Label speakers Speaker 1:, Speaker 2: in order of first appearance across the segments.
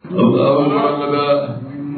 Speaker 1: الله أكبر.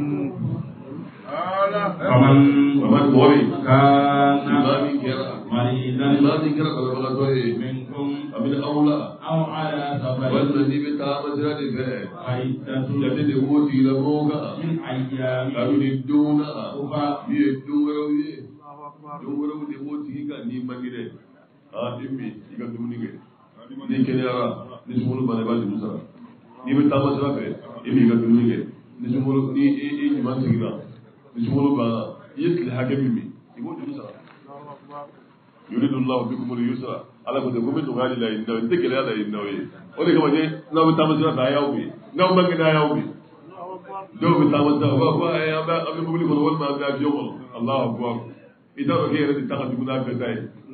Speaker 1: ومن بوري كان ما من كرا بلغتوه منكم من أولى أو على سفر والذي بتام زرد فيه يبدأ موتي لموكا من أيام يردون يردون يردون موتي كان نيمانيره إمي يكاد دمنيه نيكنيارا نسمونه بنبال مسرا نيبتام زرد فيه إمي يكاد دمنيه نسمونه ني نيمان سيرا نسمونه بنا يسل حكمي يقول مسرا يريد الله بكم اليسر على كل قوم تغالي لا يندو انت كلا لا يندو ولي كما جاي نو تامسرا داياوبي نو مغ داياوبي دو تامسرا وا يا با ابي بقول لك ولا ما دا يوم الله اكبر اذا غير تاخذ بنا بداي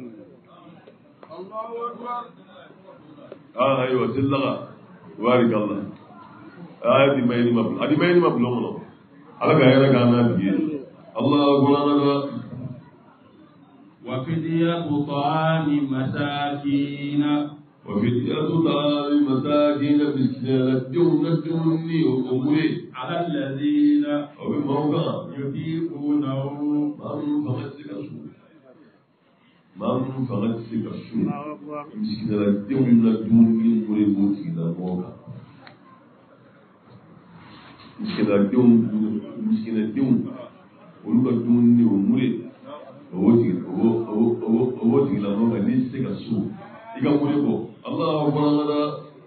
Speaker 1: الله اكبر ايوه سلغا بارك الله ادي ما يني مبلغ على غير غانا دي الله اكبر وفدية طعام مساكين مسكين الدني وأمري على الذين يطيقونه من فغسك السوء مسكين الدني مريبوتي لموكا مسكين الدني ولو الدني ومري owó ti la mọ́ ní sẹ́gà sùn ìgbà wọlé bọ̀ aláwọ̀ bọ́láńgá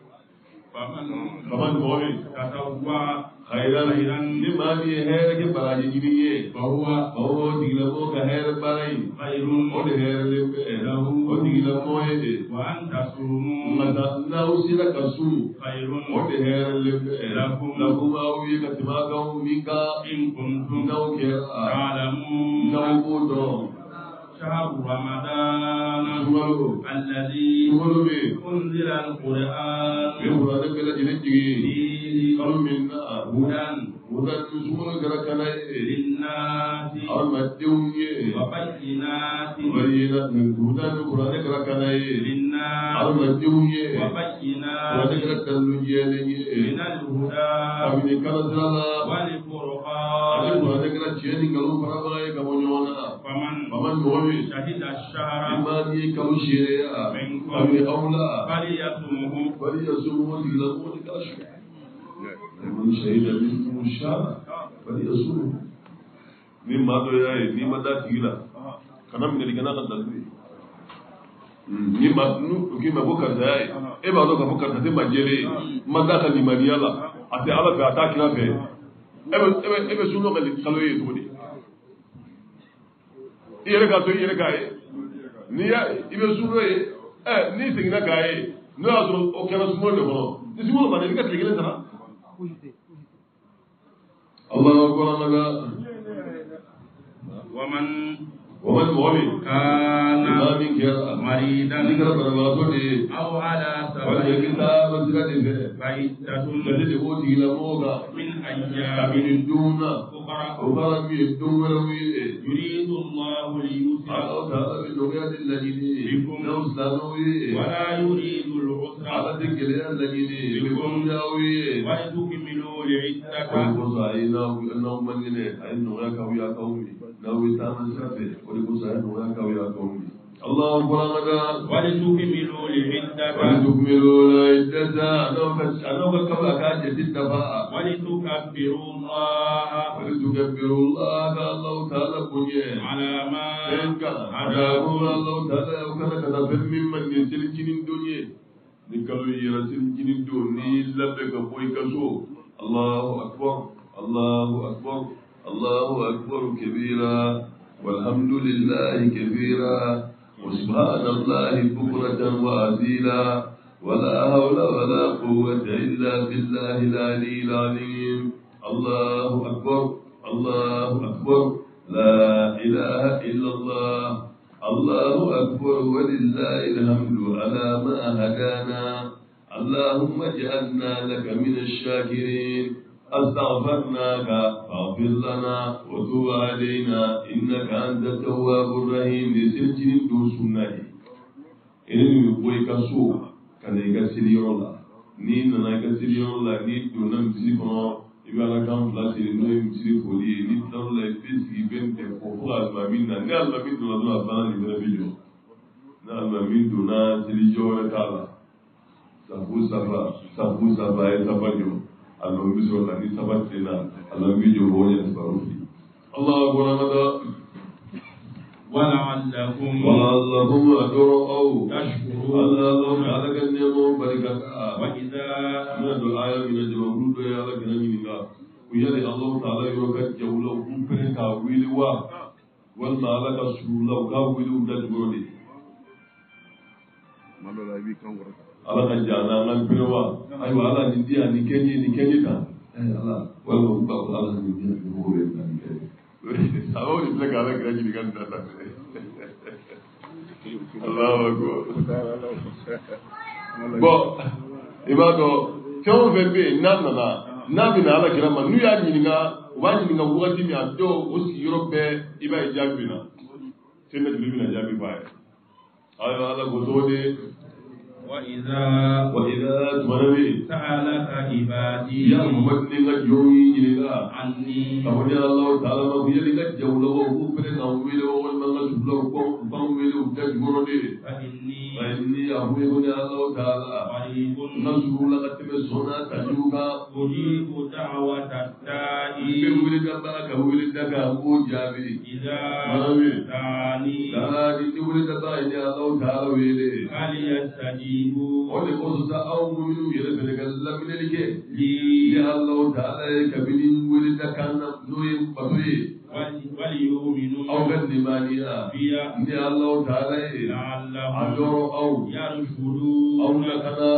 Speaker 1: bàbá ní bọ́ọ̀lì kàtà wá khairan ní máa ní hẹ́rẹ́ kí bàrà yìí ní yé bàwọ́ ti la mọ́ ka hẹ́rẹ́ bàrà yìí ó ní hẹ́rẹ́ lé bẹ́ẹ̀ ó ti la mọ́ yé de wà á ń ta sùn ngata náà sí la ka sùn ó ní hẹ́rẹ́ lé bẹ́ẹ̀ lakuma wuyi ka tìmá kan mi ka náà kẹ́ náà kó dọ̀. شهر رمضان الذي أنزل القرآن فيه هدى للناس وبينات للناس وبينات من الهدى والفرقان فمن شهد الشهر منكم فليصمه إلى قولك أشهر من شهد منكم الشهر فليصمه مما دوياي مما داتيلا كنا من اللي كنا قدامي مما كما بكر زاي إبا دوك بكر تتم جلي ما داخل لمانيالا أتى على في أتاكنا في إبا سنو قال خلوي تقولي iyere ka to iyere ka ye ni ya ibe suru ye ni segina ka ye no ya sɔrɔ o kɛra sumo de kɔnɔ ni sumo ba de ni ka tile kelen sara Allahu akbar naga waman mɔgɔ kana min kɛra maridan ni kɛra banabagatɔ de ye aw ala sabali walima kita basira de fɛ fa'idatun jate de b'o tigi la mɔgɔ kan min ayyamin kabini don na o baara min ye don wɛrɛw ye yuridu Allahu al-yusra Allahu ta'ala bɛ nɔgɔya de laɲini n'aw silamɛw ye wala yuridu al-usra ala tɛ gɛlɛya laɲini bikum n'aw ye walitukmilu al-iddata o de kosɔn a ye n'aw man kɛnɛ a ye nɔgɔya k'aw ye a k'aw min n'aw ye taama sira fɛ o de kosɔn a ye nɔgɔya k'aw ye a k'aw min الله أكبر ولتكملوا العدة أنوك كما كان جديد دفاع ولتكبروا الله الله تعالى بنيه على ما هداكم الله تعالى وكان كتب ممن يسير جنين الدنيا نكالو يرسل جنين الدنيا لبك بويك سو الله أكبر الله أكبر الله أكبر كبيرا والحمد لله كبيرا وسبحان الله بكرة وأصيلا ولا حول ولا قوة إلا بالله العلي العظيم الله أكبر الله أكبر لا إله إلا الله الله أكبر ولله الحمد على ما هدانا اللهم اجعلنا لك من الشاكرين استغفرناك فاغفر لنا وتب علينا إنك أنت التواب الرحيم لسلسل دوسنا إنني يقولك سوء كان يكسر يولا نين أنا يكسر يولا نين دون مسيبنا ibe ala kan fila siri n'o ye misiri foli ye ni tila la i bɛ sigi bɛ nin tɛ fɔ fo ka alimami na ni alimami donna dɔrɔn a banna nin fɛnɛ bɛ jɔ ni alimami donna seli jɔ wɛrɛ t'a la safu saba ye saba jɔ alimami bɛ sɔrɔ ka ni saba tilenna alimami bɛ jɔ mɔgɔw ɲɛ saba fili ala bɔra ka da
Speaker 2: ولعلكم
Speaker 1: أدروا
Speaker 2: تشكرون
Speaker 1: الله تعالى كان يوم بركة
Speaker 2: وإذا
Speaker 1: من الدعاء من الجمهور يا لك نمينا ويلي الله تعالى يوكل جوله وكبرك ويلوا والله لك سولا وكاويل ودجوري ما لا يبيكم ala ka jana ngan pewa ay wala ni dia ni kenyi ta ala wala ba ala ni dia ni mo re na ni sawo ni plaka ala graji ni kan data Allahu akbar bon ibado tawo verbe na bi na ala kira man nu ya ni nga wa ni nga wati mi ado o si europe iba ijabi na tena bi na jabi ba ay ala gotode
Speaker 2: وإذا
Speaker 1: تمنبي
Speaker 2: سألك عبادي
Speaker 1: يا محمد نيغا جوي نيغا
Speaker 2: عني
Speaker 1: كما الله تعالى ما بيجي نيغا جولا وو بره ناويل وو نغا سبلا كو باويل ودا جورودي فإني أبوي بني الله تعالى
Speaker 2: قريب
Speaker 1: نزول لك سونا تجوغا
Speaker 2: أجيب دعوة الداعي
Speaker 1: بيولد دبا كولد دغا مو جابي
Speaker 2: إذا دعاني
Speaker 1: ولد دبا إن الله تعالى ويلي
Speaker 2: فليستجيب
Speaker 1: wanda ko su ta awu muminu yele bele galla minel ke li Allah ta'ala kabinin wuri da kan noyin batoye
Speaker 2: wali yu'minu
Speaker 1: aw gan limaniya
Speaker 2: biya
Speaker 1: ni Allah ta'ala adoro aw
Speaker 2: yarshudu
Speaker 1: aw la kana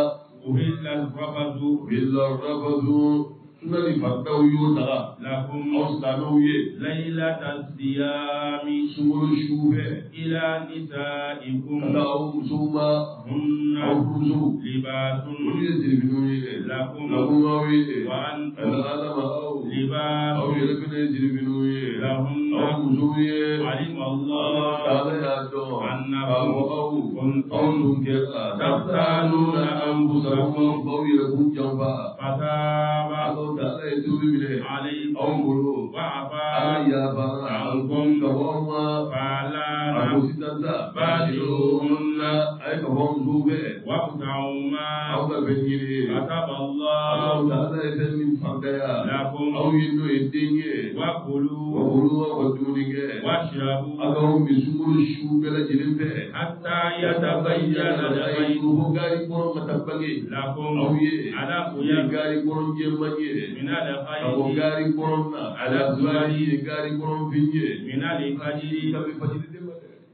Speaker 2: uhilla
Speaker 1: rafazu sunani fataw yo daga
Speaker 2: lakum
Speaker 1: aw stanu ye
Speaker 2: laylata siyami
Speaker 1: sumuru shuhe
Speaker 2: ila nisaikum
Speaker 1: ala aw musuma
Speaker 2: hunna
Speaker 1: aw kuzu
Speaker 2: libasun lakum
Speaker 1: awi
Speaker 2: wa antum
Speaker 1: alama aw
Speaker 2: libas
Speaker 1: aw yelbine jiribinu
Speaker 2: lahum
Speaker 1: aw muzuye
Speaker 2: alim Allah
Speaker 1: ta'ala ya do
Speaker 2: annakum
Speaker 1: kuntum
Speaker 2: taftanuna anfusakum
Speaker 1: aw yelbun jamba
Speaker 2: fataba
Speaker 1: ta'ala ya tubi bile
Speaker 2: alaykum
Speaker 1: aw bulu
Speaker 2: wa afa
Speaker 1: ya ba
Speaker 2: ankum
Speaker 1: kawama
Speaker 2: fala
Speaker 1: aw sitanda
Speaker 2: bashiruhunna
Speaker 1: ay kawam zube
Speaker 2: waqta'uma
Speaker 1: aw da beniri
Speaker 2: kataba Allah
Speaker 1: Allah ta'ala ya min fardaya
Speaker 2: lakum
Speaker 1: aw yinno yedinge
Speaker 2: wa kulu
Speaker 1: wa dunige
Speaker 2: washrabu
Speaker 1: agaw misumuru shubela jilimbe
Speaker 2: hatta yatabayyana
Speaker 1: ayuhu gari koron matabbange
Speaker 2: lakum
Speaker 1: aw ye
Speaker 2: ala
Speaker 1: gari koron jemmanye
Speaker 2: min al-khayri
Speaker 1: abo gari koron na ala zuwari gari koron finje
Speaker 2: min al-fajri
Speaker 1: tabi fajiri de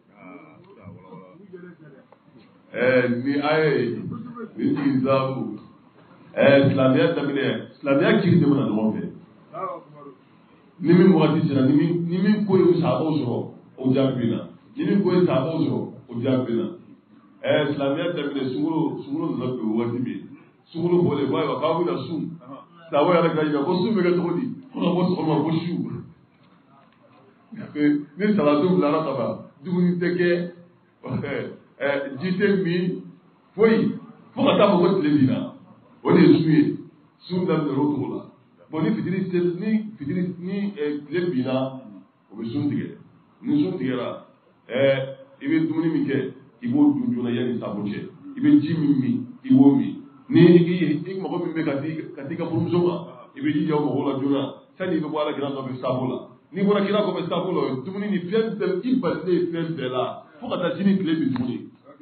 Speaker 1: ni aye ni izabu islamiyya islamiyya kiri de mana no fe ni min wati sira ni min ko yu sabo soro o jabina ni min ko yu sabo soro o jabina islamiyya tabine sunguru na do wati bi sunguru bole boy wa kawu na sum sawo ya ga ina ko sum ga todi ko ko so ma ko shu ni salatu la taba duguni teke jite mi foi fo ka taa ko tile bina o de suye sun da ro to la bon ni fitiri ni tile bina o be sun tigɛ ni sun tigɛra i bɛ dumuni min kɛ i b'o dun joona yanni sabo cɛ i bɛ ji min min i b'o min ni i mago min bɛ ka t'i ka furumuso ma i bɛ jija o mago la joona sani i bɛ bɔ ala kira nɔfɛ sabo la n'i bɔra kira kɔfɛ sabo la dumuni ni fɛn bɛɛ i balilen fɛn bɛɛ la fo ka taa sini tile bin tuguni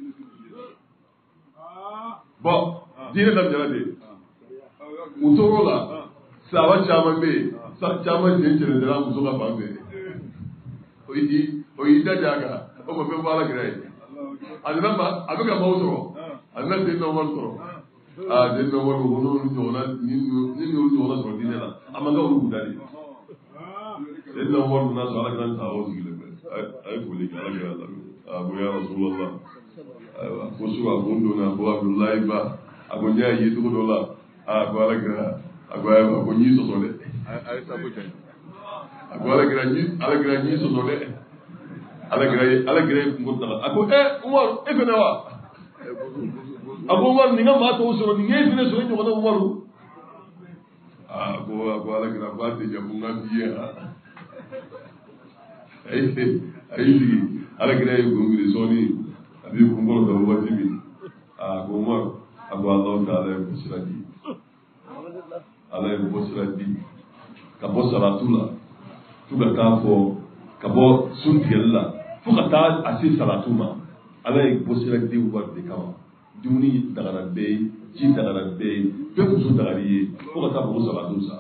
Speaker 1: bon diinɛ daminɛna de u tor'o la saba caman bɛ yen caman sen cɛnɛntɛla muso ka fan fɛ o y'i daja a kan o ma fɛn fɔ ala kira ye a bɛ ka maaw sɔrɔ a bɛna den dɔ wari sɔrɔ den dɔ wari ko n'olu ɲɔgɔnna sɔrɔ diinɛ la a man kan olu kun da de den dɔ wari nana sɔrɔ ala kira ni sahabaw sigilen bɛ a ye foli kɛ ala kira la a ko ya Rasulullah ayiwa ko su a ko n donna ko Abdulayi ba a ko n y'a ye cogo dɔ la a ko ala kira a ko ayiwa ko n y'i sɔsɔ dɛ a ko ala kira n y'i sɔsɔ dɛ ala kira ye kungo taga a ko Umaru e fɛnɛ wa a ko Umaru nin ka maa tɔw sɔrɔ nin ye e fɛnɛ sɔrɔ ɲɔgɔn na Umaru ko ala kira ko ate jabunga biya ayi ala kira yi gungiri soni abi kungolo da wati bi ko ma abu Allah ta'ala ya busradi ala ya busradi ka bo salatula tuga tafo ka bo suntiyalla fuka ta asi salatuma ala ya busradi wadde kama duni daga be ji daga be be su daga yi fuka ta bo salatusa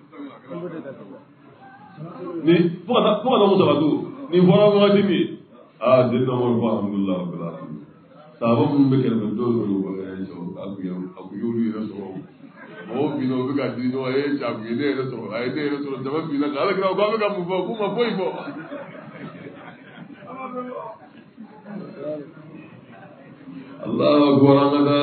Speaker 1: ni fuka ta bo salatu ni fara wati mi dinna mo ko alhamdulillah rabbil alamin sabo mun be kele do do wala so aku yulu ira so o bino be ga dino e cha bi ne ira so ai ne ira so da bi na kala kra ko ga mu fo kuma foi fo Allahu akbar amada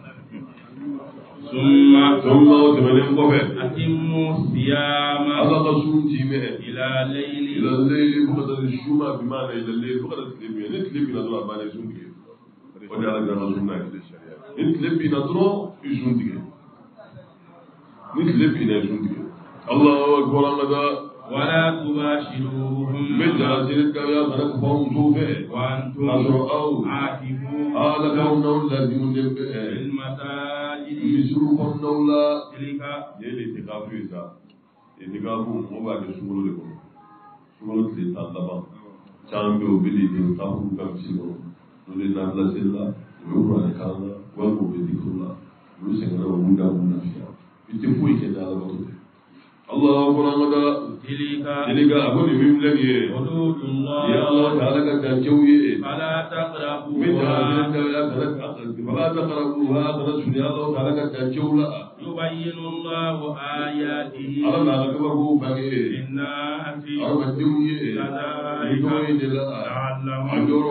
Speaker 1: summa utmanin ko be
Speaker 2: atimmu siyama
Speaker 1: Allah ka sunti me
Speaker 2: ila layli
Speaker 1: buqad al-shuma bi ma'na ila al-layl buqad al-layl ne tlibi na do abane sunti o de ala ga sunna in tlibi na do sunti ni tlibi na sunti Allahu akbar amada
Speaker 2: wala tubashiruhum
Speaker 1: بالجاسر كذا خلق فهم توفه
Speaker 2: وانتم
Speaker 1: أسرعوا
Speaker 2: عاكفون
Speaker 1: هذا كون لازم نبه
Speaker 2: المساجد
Speaker 1: يسرو كون لا
Speaker 2: تلك
Speaker 1: يلي تكافيسا يتكافو مبا يسرو لكم سرو تلتابا شامبيو بلي تكافو كمسيرو نولي نازلا سيلا يورا كانا وانكو بديكولا يوسنغرا ومودا مودا فيها يتفوي كده على وقته الله أكبر تلك أقول من لني
Speaker 2: حدود الله
Speaker 1: يا الله تعالى كتجوي
Speaker 2: فلا تقربوها
Speaker 1: من فلا تقربوها فنسوا يا الله تعالى كتجولا
Speaker 2: يبين الله آياته
Speaker 1: على ما كبره بقي
Speaker 2: للناس
Speaker 1: أربعتوي
Speaker 2: كذلك لعلهم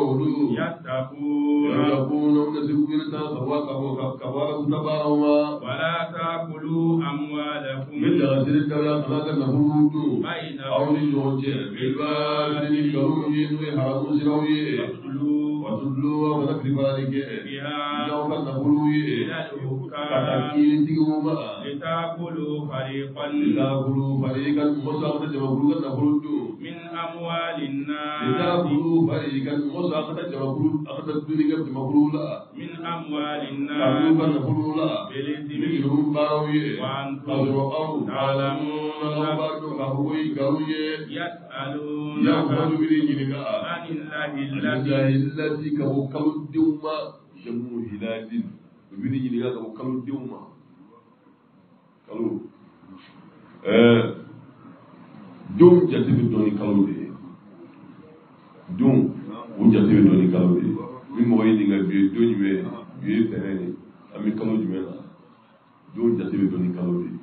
Speaker 1: يتقون نسبين تسوا كبارا تبارهما
Speaker 2: ولا تأكلوا أموالكم
Speaker 1: من جاسر كذا خلاك نفرود
Speaker 2: بينهم
Speaker 1: أولي جوجه بالباطل كروي وحرام سروي وتدلوا ونكرفانك
Speaker 2: بها
Speaker 1: يوم نفروي
Speaker 2: إلى الحكام
Speaker 1: كتاكين تيوما
Speaker 2: لتأكلوا فريقا
Speaker 1: مساقطة جمهورك نفرود
Speaker 2: من أموال الناس
Speaker 1: لتأكلوا فريقا مساقطة جمهورك أخذت الدنيا جمهورك
Speaker 2: من أموال الناس
Speaker 1: كروك نفرولا
Speaker 2: بالإثم
Speaker 1: منهم باروي
Speaker 2: وأنتم
Speaker 1: أزرقوا
Speaker 2: تعلمون يسألونك
Speaker 1: يأخذ بريجنك
Speaker 2: عن الله
Speaker 1: الذي كوكب الدوما جمو هلال بريجنك كوكب الدوما قالوا دوم جاتب دوني قالوا دي دوم وجاتب دوني قالوا دي من مويدين بي دوني بي تراني أمي قالوا جميلا دوم جاتب دوني قالوا دي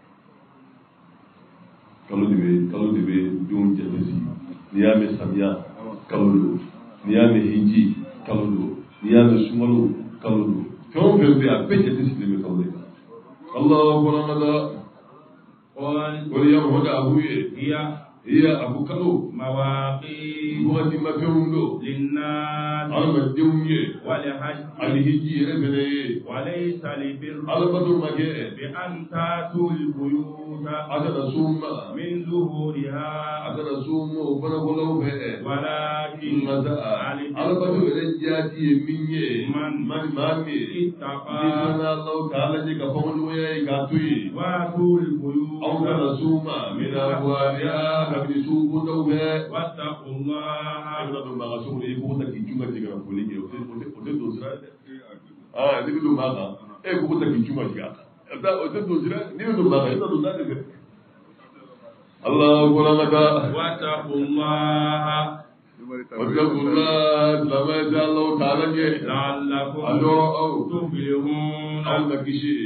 Speaker 1: kalo de be don jatesi niyame samia kalo do niyame hiji kalo do niyame sumalo kalo do fɛn fɛn bɛ a bɛɛ jatesi de bɛ kalo de kan Allahu akbar wali ya hoda abu ye iya abu kalo
Speaker 2: mawaqit
Speaker 1: wadi ma fɛnw do
Speaker 2: linnas
Speaker 1: adamadenw ye
Speaker 2: wal hajj
Speaker 1: ani hiji yɛrɛ fɛnɛ ye
Speaker 2: walaysa libir
Speaker 1: alabato ma kɛ
Speaker 2: bi an tatul buyuta
Speaker 1: akana suma
Speaker 2: min zuhuriha
Speaker 1: akana suma o fana bɔlaw fɛ
Speaker 2: walakin
Speaker 1: alabato yɛrɛ jaati ye min ye maa min
Speaker 2: ittaqa
Speaker 1: ni sɔnna Allahu ta'ala je ka fɔnɲɔgɔnya ye k'a to yen
Speaker 2: watul buyuta
Speaker 1: aw kana suma min abwabiha kabini sugu dɔw fɛ
Speaker 2: wattaqullaha
Speaker 1: a bɛna don baga sugu la i ko ta k'i cun ka jigin ka foli kɛ o tɛ don sira dɛ ne bɛ don baa kan e ko ta k'i cun ka jigin a kan o tɛ don sira n'i bɛ don baa kan i bɛ don da de fɛ Allahu akbar
Speaker 2: wattaqullaha
Speaker 1: wattaqullaha lamɛ tɛ Allahu ta'ala ɲɛ
Speaker 2: la'allakum
Speaker 1: a dɔrɔn aw
Speaker 2: tuflihun
Speaker 1: aw ka kisi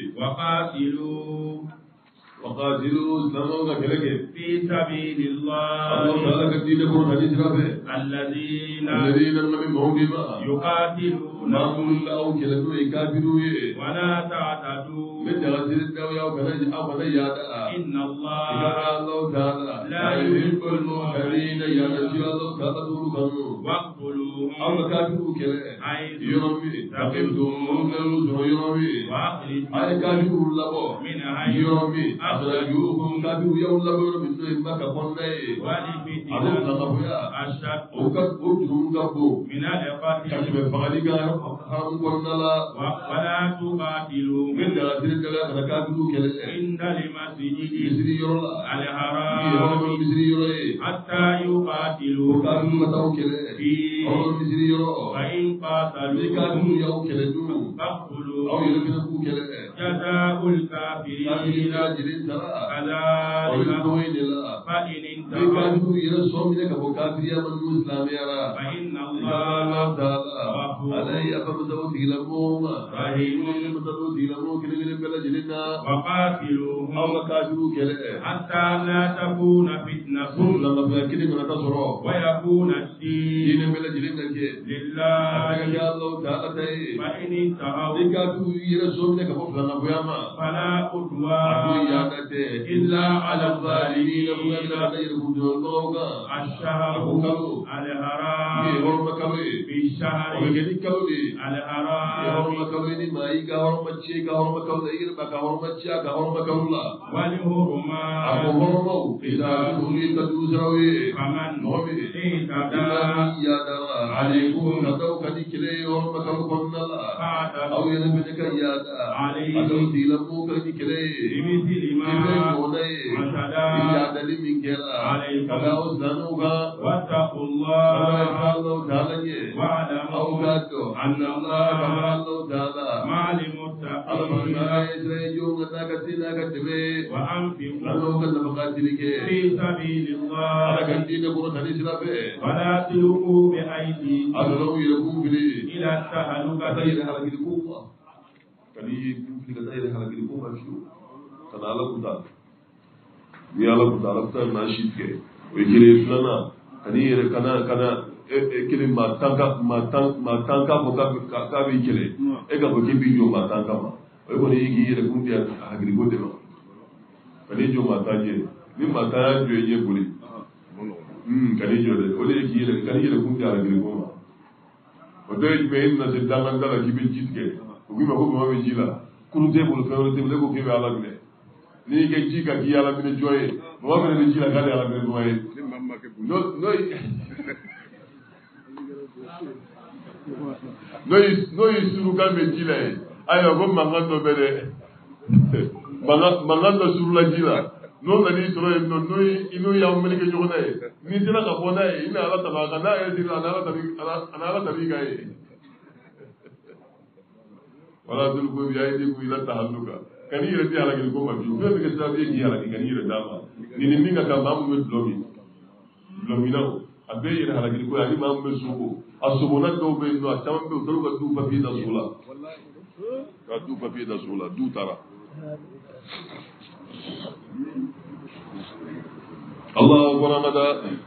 Speaker 1: وقاتلوا اسلاموا كذلك
Speaker 2: في سبيل الله
Speaker 1: الله تعالى كدين كون حديث رافع الذين من موهبا
Speaker 2: يقاتلون
Speaker 1: معهم الله كلمه يكافروا
Speaker 2: ولا تعتدوا
Speaker 1: من جلسة الدنيا وكذلك أبدا يادا
Speaker 2: إن الله
Speaker 1: تعالى لا يحب المعتدين يا نبي الله تعالى دوركم
Speaker 2: واقتلوهم
Speaker 1: أو كافروا كلا يرمي تقبلهم من الوزر يرمي
Speaker 2: وأخرجوا
Speaker 1: أي كافروا الله
Speaker 2: من حيث
Speaker 1: يرمي أخرجوهم كانوا يوم لبر من مكة قلنا أبو تغفيا وكتبهم كبو
Speaker 2: من القتل
Speaker 1: كتب فغلق حرم قلنا لا
Speaker 2: ولا تقاتلوا
Speaker 1: من دلاتين دلات ركاتلو كلا
Speaker 2: عند المسجد
Speaker 1: مصري يرولا
Speaker 2: الحرام
Speaker 1: مصري يرولا
Speaker 2: حتى يقاتلوا
Speaker 1: وكانوا متاو كلا مصري يرولا
Speaker 2: فإن قاتلوا
Speaker 1: كانوا يو كلا دو
Speaker 2: فاقتلوا
Speaker 1: أو يلبنكو كلا
Speaker 2: جزاء الكافرين كذلك فإن انتهوا فإن الله
Speaker 1: عليه أفمسوا تيلمون
Speaker 2: رحيم وقاتلوهم حتى لا تكون فتنة ويكون الدين لله فإن انتهوا فلا عدوان إلا على الظالمين الشهر الحرام بالشهر الحرام والحرمات فمن اهتدى عليكم
Speaker 1: أو يلبنك يادا
Speaker 2: عليه
Speaker 1: بمثل ما اعتدى عليكم واتقوا الله واعلموا أن الله مع المتقين وأنفقوا في سبيل الله ولا تلقوا بأيديكم إلى التهلكة ni ala kuta ala kuta na shi ke o kire filana ani yɛrɛ kana kele ma tanka ko ka bi kele e ka fɔ k'i bi jɔ ma tanka ma o kɔni y'i k'i yɛrɛ kun di hakili ko de ma kan'i jɔ ma tan ye ni ma tan y'a jɔ i ɲɛ boli kan'i jɔ dɛ o de ye k'i yɛrɛ kan'i yɛrɛ kun di hakili ko ma o dɔ ye jumɛn ye e na se danganda la k'i bɛ ji tigɛ o k'i ma ko bama bɛ ji la kurun t'e bolo fɛn wɛrɛ t'e bolo e ko k'i bɛ ala minɛ n'i kɛ ji ka k'i ala minɛ jɔn ye bama fɛnɛ bɛ ji la k'ale ala minɛ jɔn ye n'o ye surukan bɛ ji la ye ayiwa ko mankan dɔ bɛ dɛ mankan dɔ surula ji la n'o nan'i sɔrɔ yen nɔ n'o y'aw meleke ɲɔgɔn na ye n'i sera ka bɔ n'a ye i ni ala taba kan n'a yɛrɛ sera a ni ala tabi kan ye wala tulu ko biya yi ko ila tahalluka kan i yɛrɛ di halakili ko ma bi fɛn bɛ kɛ sababu ye k'i halaki kan i yɛrɛ d'a ma nin min ka kan maa mun bɛ dulɔminaw a bɛɛ yɛrɛ halakili ko ye ani maa mun bɛ sogo a sogona dɔw bɛ yen nɔ a caman bɛ yen u taara u ka du papiye da so la ka du papiye da so la du taara Allah waramada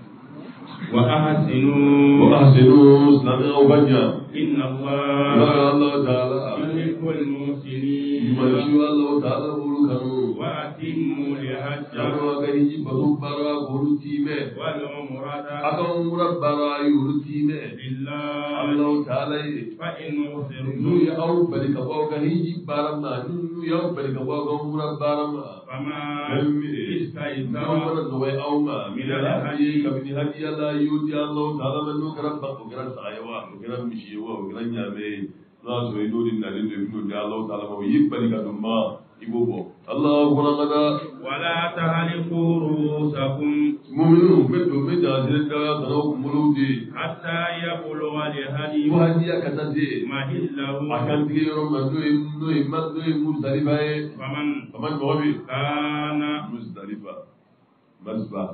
Speaker 1: وأحسنوا سلامنا وبنيا إن الله تعالى يحب المحسنين يمشي الله تعالى بولكانو وأتموا لحج وكهي بروبارا بولتيمه والعمرة أكمل برا يولتيمه لله الله تعالى فإن أحسنوا يأو بلك وكهي برما يأو بلك وكمل برما فما استيسر من الهدي كمن هدي الله يؤتي الله تعالى من كرب وكرب سعيوا وكرب مشيوا وكرب نعمه ناس ويدور النادين ويدور الله تعالى ويبني كدما يبوبو الله ورغدا ولا تهلكوا رؤوسكم مؤمنون من جاهل كانوا مولودي حتى يبلغ الهدي وهدي كتدي محله أكن تيرم نوي مزدلفة فمن بغبي كان مزدلفة مزبا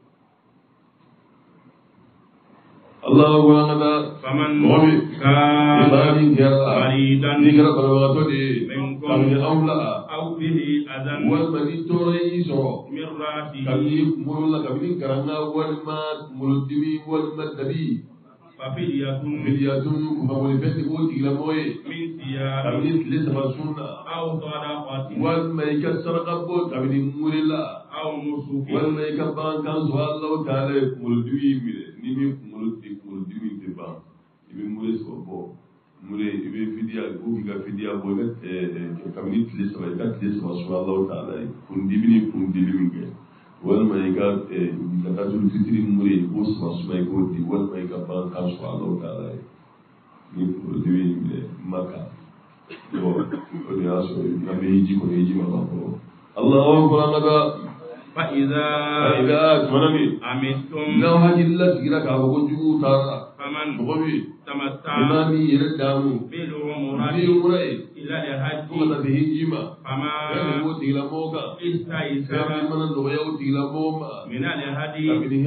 Speaker 1: الله ورغدا فمن كان مريضا منكم أو به أذى والمدي توريسو من رأسه كبير مرولا كبير كرنا والمدبي والمدبي ففدية كما ولفت قوتي لموي من ثياب كبير لسما سنة أو صدقة والميكة سرقة بوت كبير مولا أو نسوك والميكة بان كان سؤال الله تعالى مولدوي نيمي مولدوي تبا يبي مولس كوبو wele i bɛ fidiya ko k'i ka fidiya bɔ kabini tile saba i ka tile saba sɔrɔ Alahu Taala ye kundimi ni kundimi min kɛ walima i ka zakatul fitiri mun ye i b'o saba suma i k'o di walima i ka bagan kan sɔrɔ Alahu Taala ye ni dimi minɛ Maka o de y'a sɔrɔ an bɛ hiji kɔnɔ hiji ma ban fɔlɔ Alahu Akbar an ka taa.
Speaker 2: فإذا أمنتم
Speaker 1: لو هذه الله تجرا كابوجو تارا
Speaker 2: فمن تمتع
Speaker 1: إمامي يردامو
Speaker 2: بالعمرة إلى الحج
Speaker 1: ولا بهجيما
Speaker 2: فما استيسر
Speaker 1: من
Speaker 2: الهدي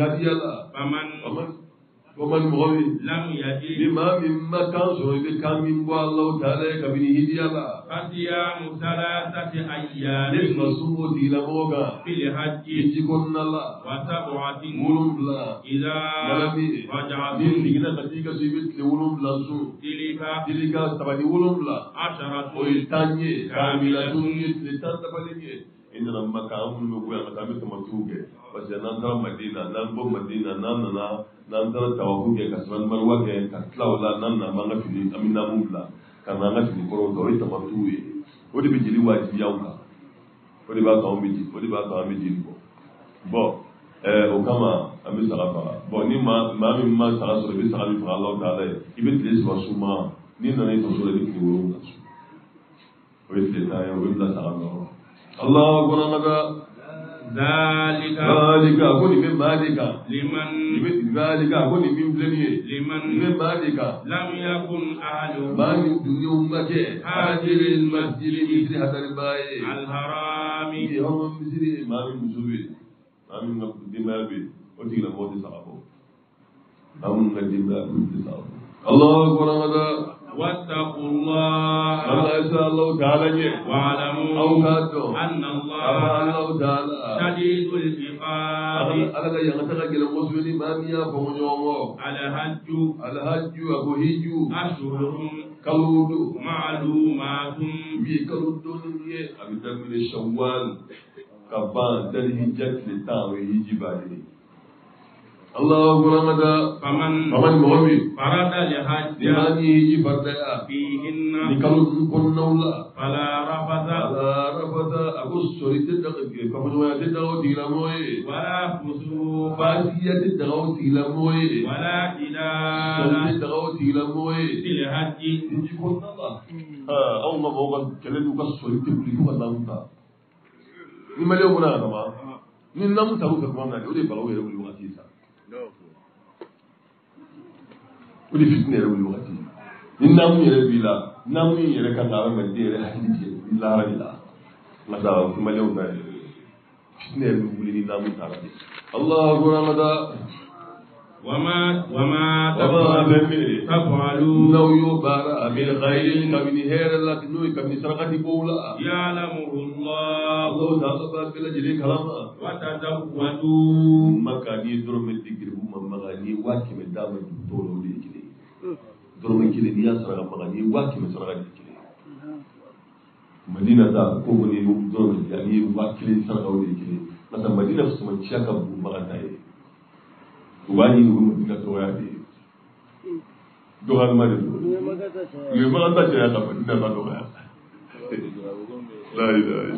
Speaker 1: ومن مغوي
Speaker 2: لم يجد
Speaker 1: بما مما كان سوى كامل الله تعالى كبني هديالا
Speaker 2: فصيام 3 أيام
Speaker 1: لما سوى تيلاموغا
Speaker 2: في الحج
Speaker 1: يجيكون الله
Speaker 2: وسبعة
Speaker 1: ولومبلا
Speaker 2: إذا رجعتم
Speaker 1: نيجينا كتيجا سيبت لولومبلا سو تلك تبني ولومبلا
Speaker 2: 10
Speaker 1: ويتاني كاملة لتان تبني إننا ما كانوا نقول أنا كامل تمتوجه بس نانترا مدينة نانبو مدينة ناننا نانترا تواجه كسبان مروجه كتلاولا ناننا ما نفني أمينا مبلا كنا نفني كرو دوي تمتوجه ودي بيجي واجب يومنا ودي بقى كم بيجي بو وكما أمي سرافا بو ني ما سرا سوري بسرا بفرا الله تعالى يبت ليس وسوما ني ناني تسولي بكني ورونا ويتلتا ويبلا سرا الله أكبر
Speaker 2: ذلك
Speaker 1: أقول من مالك
Speaker 2: لمن
Speaker 1: ذلك أقول من بلني
Speaker 2: لمن
Speaker 1: مالك
Speaker 2: لم يكن أهله
Speaker 1: ما من دنيا أمك حاضر المسجد مثل هذا الباي
Speaker 2: الحرام
Speaker 1: يوم مثل ما من مسوي ما من دماغ وتيلا موت صعبه ما من دماغ صعبه الله أكبر
Speaker 2: واتقوا الله
Speaker 1: الله تعالى
Speaker 2: واعلموا أن الله شديد العقاب
Speaker 1: على يغتغى المسلمين ما ميا فمجومو
Speaker 2: الحج
Speaker 1: أبو هيجو
Speaker 2: أشهر
Speaker 1: كالود
Speaker 2: معلومات
Speaker 1: كالود أبدا من الشوال كبان تنهجت لتاوي هيجي بعدين الله أكبر فمن مغمي
Speaker 2: فرد الحج
Speaker 1: يعني يجي فردها
Speaker 2: فيهن
Speaker 1: نكالو كنولا
Speaker 2: فلا رفث
Speaker 1: أقول سوري تدقق كمن ويا تدقق تيلاموي ولا
Speaker 2: فسوق
Speaker 1: فاسية تدقق تيلاموي
Speaker 2: ولا جدال
Speaker 1: سوري تدقق تيلاموي
Speaker 2: في الحج
Speaker 1: يجي كنولا أو ما بوقا كلامي كسوري تقولي كم نامتا نما اليوم أنا ما ننامتا هو كمان نادي ودي بلوه يقولي وقتيسا ودي فتنة يقولي وقتي ننامو يربيلا نامو يركان عارم الدير حديث لا رجلا مثلا كم اليوم فتنة يقولي ننامو تارا الله أكبر
Speaker 2: وما
Speaker 1: تفعلوا لو يبارا من خير كمن هير لك نوي كمن سرقة بولا
Speaker 2: يعلمه الله
Speaker 1: تعالى بلا جري كلاما
Speaker 2: وتزودوا
Speaker 1: مكاني درم الدقرب مغاني واكي من دام الدكتور ولي كلي درم كلي نيا سرقة مغاني واكي من سرقة كلي مدينة دا كوغني درم يعني واكي سرقة ولي كلي مثلا مدينة فسمن شاكا مغاني واني نقول مدينة توياتي دوغان ما دلو لما أنت شيء هذا مدينة ما دوغان لا إله إلا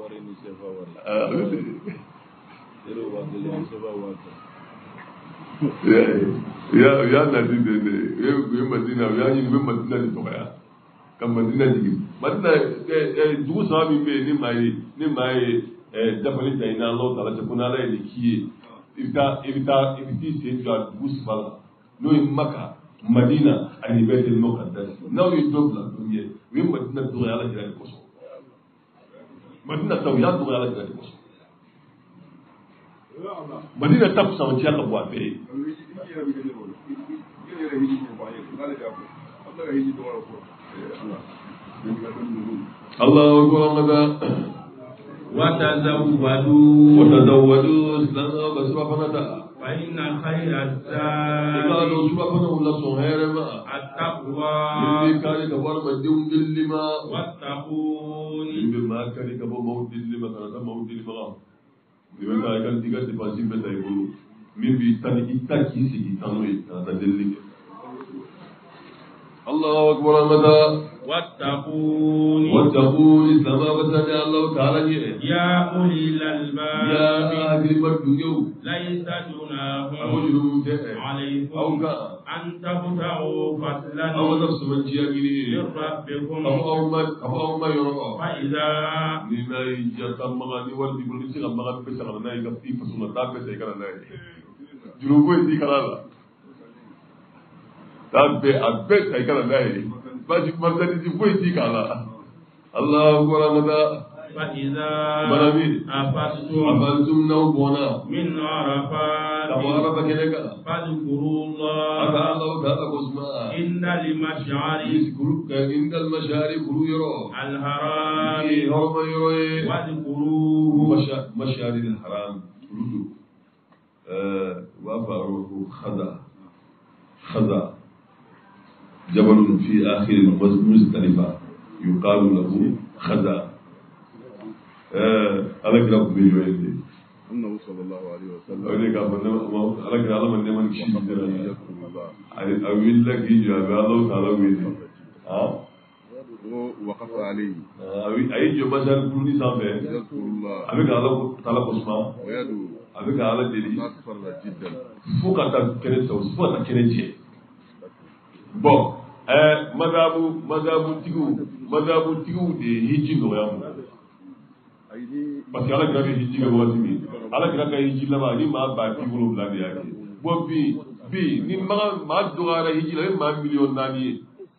Speaker 1: الله يا نادي يا مدينة يا ينبي مدينة تويا كم مدينة دي مدينة دوغ سامي مي نماي دفعني جاينا الله تعالى تكون على يدكي ibiti se jɔ dugusiba la n'o ye Maka Madina ani Baitul Muqaddas n'aw ye dɔ bila don ye u ye Madina dɔgɔya Ala jira de kosɔn Madina ta u y'a dɔgɔya Ala jira de kosɔn Madina ta kusantiya ka bɔ a bɛɛ ye Allahu Akbar وتزودوا سلام بسببنا
Speaker 2: فإن خير الزاد
Speaker 1: قالوا سبحانه ولا صهيرما
Speaker 2: التقوى
Speaker 1: كان كبر مديون دلما
Speaker 2: واتقون
Speaker 1: بما كان كبر موت دلما كان موت دلما بما كان تيجا تباسي بتا يقولوا من بيتاني إتاكي سيجي تانوي هذا دلما الله أكبر مدى
Speaker 2: واتقوني
Speaker 1: سبب سنة الله تعالى
Speaker 2: يا أولي الألباب
Speaker 1: يا أهل الدنيا
Speaker 2: ليس جناح
Speaker 1: عليكم
Speaker 2: أن تبتغوا فضلا
Speaker 1: أو نفس من جاهلين
Speaker 2: من ربكم
Speaker 1: أو ما يرى
Speaker 2: فإذا
Speaker 1: لنا يجتمع مغاني والدي بلسي غمغان بسغنا نايقا في فسونا تابة سيكرا نايقا جلوبو يدي كرالا تابة أبت سيكرا نايقا باجي مرزاني جبو يدي كرالا الله أكبر مدى
Speaker 2: فإذا
Speaker 1: أفضتم نوبونا
Speaker 2: من عرفات فاذكروا الله عند المشعر الحرام واذكروه
Speaker 1: مشعر الحرام وفاروه خذا جبل في آخر المزدلفة يقال له خذا على كلام بيجوالي
Speaker 3: النبي صلى الله عليه وسلم
Speaker 1: على كلام من نمان شيء أقول لك يجوا الله تعالى ويدي
Speaker 3: وقف عليه
Speaker 1: أي جو مثلا كوني سامع
Speaker 3: يذكر الله
Speaker 1: أبيك الله تعالى قسمة
Speaker 3: ويدعو
Speaker 1: أبيك الله دليل
Speaker 3: أكثر جدا
Speaker 1: فوق كنت سوس فوق كنت شيء بو مذهب تيجو دي هيجي نويامو parce que ala kira bɛ hiji kɛ waati min ala kira ka hiji laban ni maa 70,000 de y'a kɛ bon bi ni maa dɔgɔyara hiji la o ye maa 4,000,000 ye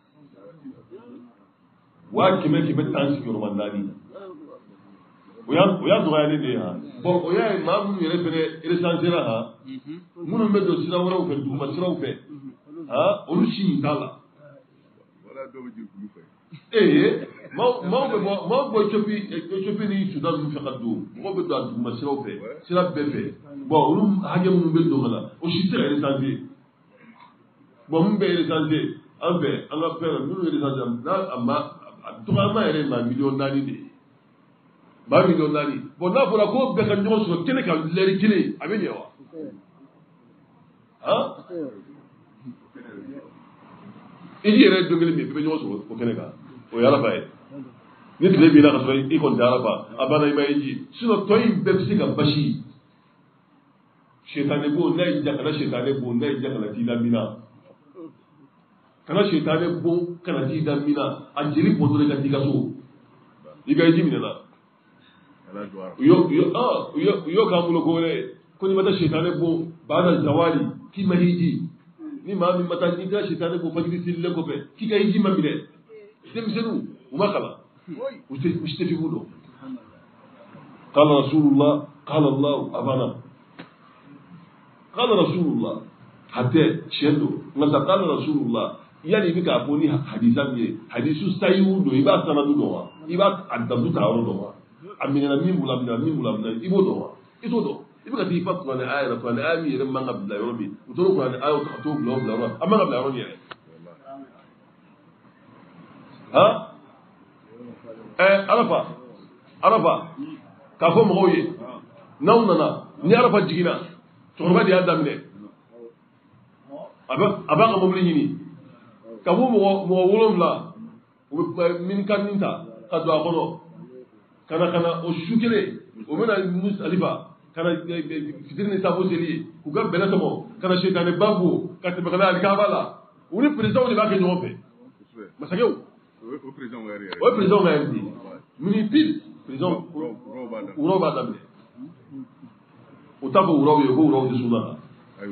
Speaker 1: 100,000 tan sigiyɔrɔma 4 o y'a dɔgɔyalen de ye han bon o y'a ye maa minnu yɛrɛ fɛnɛ recensera han minnu bɛ don sira wɛrɛw fɛ duguma siraw fɛ han olu si nin t'a la maaw bɔ Éthiopie ni Sudan ninnu fɛ ka don mɔgɔw bɛ don a duguma siraw fɛ sira bɛɛ fɛ bon olu hakɛ minnu bɛ don ka na o si tɛ ka recensé bon mun bɛ recensé an fɛ an ka fɛn na minnu ye recensé n'a a dɔgɔyama yɛrɛ ye maa 4,000,000 de ye maa 4,000,000 bon n'a fɔra ko bɛɛ ka ɲɔgɔn sɔrɔ kɛnɛ kan lɛri kelen a bɛ ɲɛ wa han i yɛrɛ don kelen min bɛɛ bɛ ɲɔgɔn sɔrɔ o kɛnɛ kan o ye Arafa ye ni tile b'i la ka sɔrɔ i kɔni tɛ Arafa a banna i ma hiji sinon tɔ in bɛɛ bɛ se ka basi sɛtanɛ bo n'a y'i ja kana sɛtanɛ bo n'a y'i ja kana t'i la mina kana sɛtanɛ bo kana t'i la mina a jeli bɔ dɔrɔn i ka t'i ka so i ka hiji minɛ na u y'o k'an bolo ko wɛrɛ ko n'i ma taa sɛtanɛ bo ba'da zawali k'i ma hiji ni maa min ma taa n'i taara sɛtanɛ bo fajiri selilen kɔfɛ k'i ka hiji ma minɛ denmisɛnninw u ma kalan u tɛ figu dɔn qala rasulullah qala allah a banna qala rasulullah hatɛ tiɲɛ don nka sa qala rasulullah yanni i bɛ k'a fɔ ni hadisa min ye hadisu sayiwu don i b'a sanadu dɔn wa i b'a dabu ta yɔrɔ dɔn wa a minɛna min b'u la minɛ min b'u la minɛ i b'o dɔn wa i t'o dɔn i bɛ ka t'i fa kuranɛ aya yɛrɛ kuranɛ aya min yɛrɛ man ka bila yɔrɔ min u tora kuranɛ aya ka t'o bila yɔrɔ a man ka bila yɔrɔ min yɛrɛ han Arafa k'a fɔ mɔgɔw ye n'aw nana ni Arafa jiginna cɛkɔrɔba de y'a daminɛ a b'a ka mobili ɲini ka bɔ mɔgɔ 7 u bɛ minikanin ta ka don a kɔnɔ ka na o su kelen o bɛ na Musdalifa ka na fitiri ni safo seli ye k'u ka bɛlɛ tɔmɔ ka na sɛtanɛ ba bo ka tɛmɛ ka na Alikaba la u ni présidents de b'a kɛ ɲɔgɔn fɛ masakɛw o ye président ka yɛrɛ de minute pile président wuraw b'a daminɛ o t'a fɔ wuraw ye ko wuraw tɛ sunna kan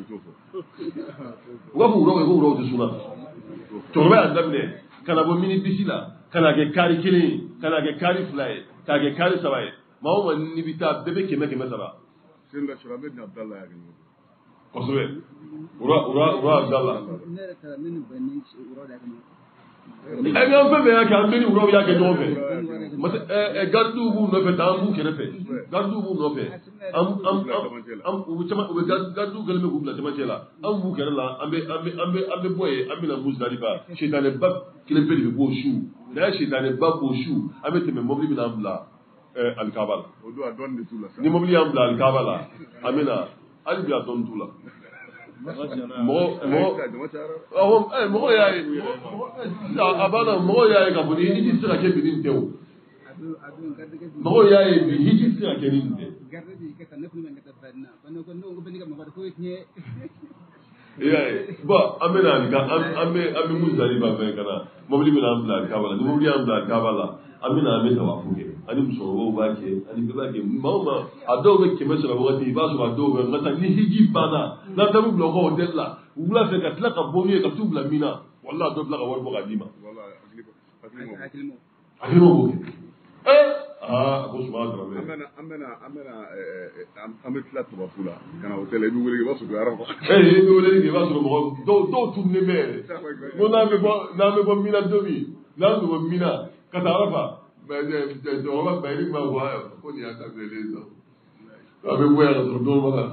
Speaker 1: u b'a fɔ wuraw ye ko wuraw tɛ sunna kan cɛkɔrɔba y'a daminɛ ka na bɔ minute 10 la ka na kɛ kari 1 ye ka na kɛ kari 2 ye k'a kɛ kari 3 ye maa o maa n'i bɛ taa bɛɛ bɛ 100 sara kosɛbɛ wura Abdala an fɛn fɛn y'a kɛ an bɛ ni wuraw y'a kɛ ɲɔgɔn fɛ garidiw b'u nɔfɛ tan an b'u kɛrɛfɛ garidiw b'u nɔfɛ u bɛ garidiw kɛlen bɛ k'u bila cɛmancɛ la an b'u kɛrɛ la an bɛ bɔ yen an bɛ na Musdalifa sɛtanɛ ba kelen bɛ de bɛ bɔ o su n'a ye sɛtanɛ ba b'o su an bɛ tɛmɛ mobili bɛ n'an bila Alikaba la ni mobili y'an bila Alikaba la an bɛ na hali bi a dɔɔni t'u la
Speaker 4: mɔgɔ y'a ye a banna mɔgɔ y'a ye ka fɔ ni hiji tɛ se ka kɛ bi nin tɛ o mɔgɔ y'a ye bi hiji tɛ se ka kɛ nin tɛ bon an bɛ na an bɛ Musdalifa fɛ ka na mobili bɛ na an bila Kaaba la ni mobili y'an bila Kaaba la an bɛ na an bɛ tawafu kɛ ani musokɔrɔbaw b'a kɛ ani bɛɛ b'a kɛ maa o maa a dɔw bɛ 100 sɔrɔ wagati i b'a sɔrɔ a dɔw bɛ nka sa ni hiji banna n'an taara bila o ka hôtel la wula fɛ ka tila ka bɔ n'u ye ka t'u bila Mina walahi a dɔw tila ka wari bɔ k'a d'i ma hakili m'o kɛ a ko subahana rabbi
Speaker 3: an bɛ tila tawafu la ka na hôtel la i bɛ wele i b'a sɔrɔ ara
Speaker 4: i bɛ wele kɛ i b'a sɔrɔ mɔgɔ dɔw tununen bɛ yɛrɛ ko n'an bɛ bɔ Mina don min n'an bɛ bɔ Mina ka taa Arafa cɛkɔrɔba bayiri ma fɔ ko nin y'a daminɛlen dɔn a bɛ bɔ yan ka sɔrɔ dɔw ma kan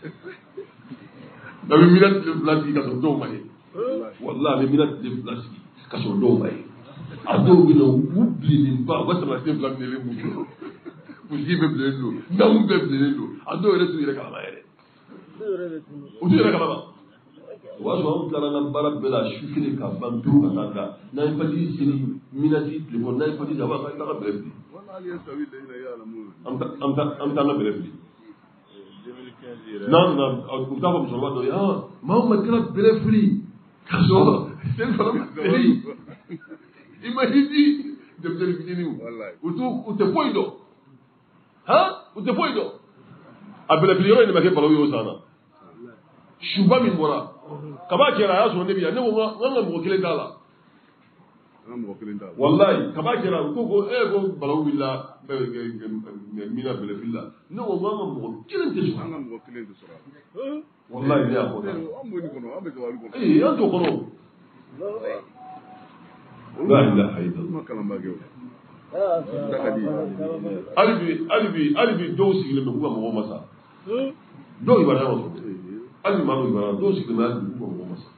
Speaker 4: a bɛ Mina tile 2 sigi ka sɔrɔ dɔw ma ye walahi a bɛ Mina tile 2 sigi ka sɔrɔ dɔw ma ye a dɔw bɛ na u bilenenba u ka tamasiɲɛ 2 minɛlen b'u bolo kunsigi bɛɛ bilenen don namu bɛɛ bilenen don a dɔw yɛrɛ t'u yɛrɛ kalama yɛrɛ u t'u yɛrɛ kalama o b'a sɔrɔ anw tilara an ka baara bɛɛ la su kelen ka ban pewu ka taa da n'an ye fajiri seli minati tile kɔnɔ n'an ye fajiri seli a b'a fɔ an ka bɛrɛ fili an bɛ taa an ka bɛrɛ fili n'an nana u t'a fɔ musokɔrɔba dɔ ye maa ma kɛra bɛrɛ fili ka sɔrɔ seli fana ma seli i ma hiji denmisɛnnin fitininw u tɛ foyi dɔn u tɛ foyi dɔn a bɛrɛfili yɔrɔ in de ma kɛ balawu ye o san na suba min bɔra kaba kɛra a y'a sɔrɔ ne bɛ yan ne ko n ka mɔgɔ kelen t'a la walayi kaba kɛra u ko ko balawu wulila Mina bɛrɛfili la ne ko n ka mɔgɔ kelen tɛ sɔrɔ walayi ne y'a fɔ tan an t'o kɔnɔ la ilaha illallah hali bi dɔw sigilen bɛ k'u ka mɔgɔw ma sa dɔw ibara ma sɔrɔ hali maa dɔw ibara dɔw sigilen bɛ hali bi k'u ka mɔgɔw ma sa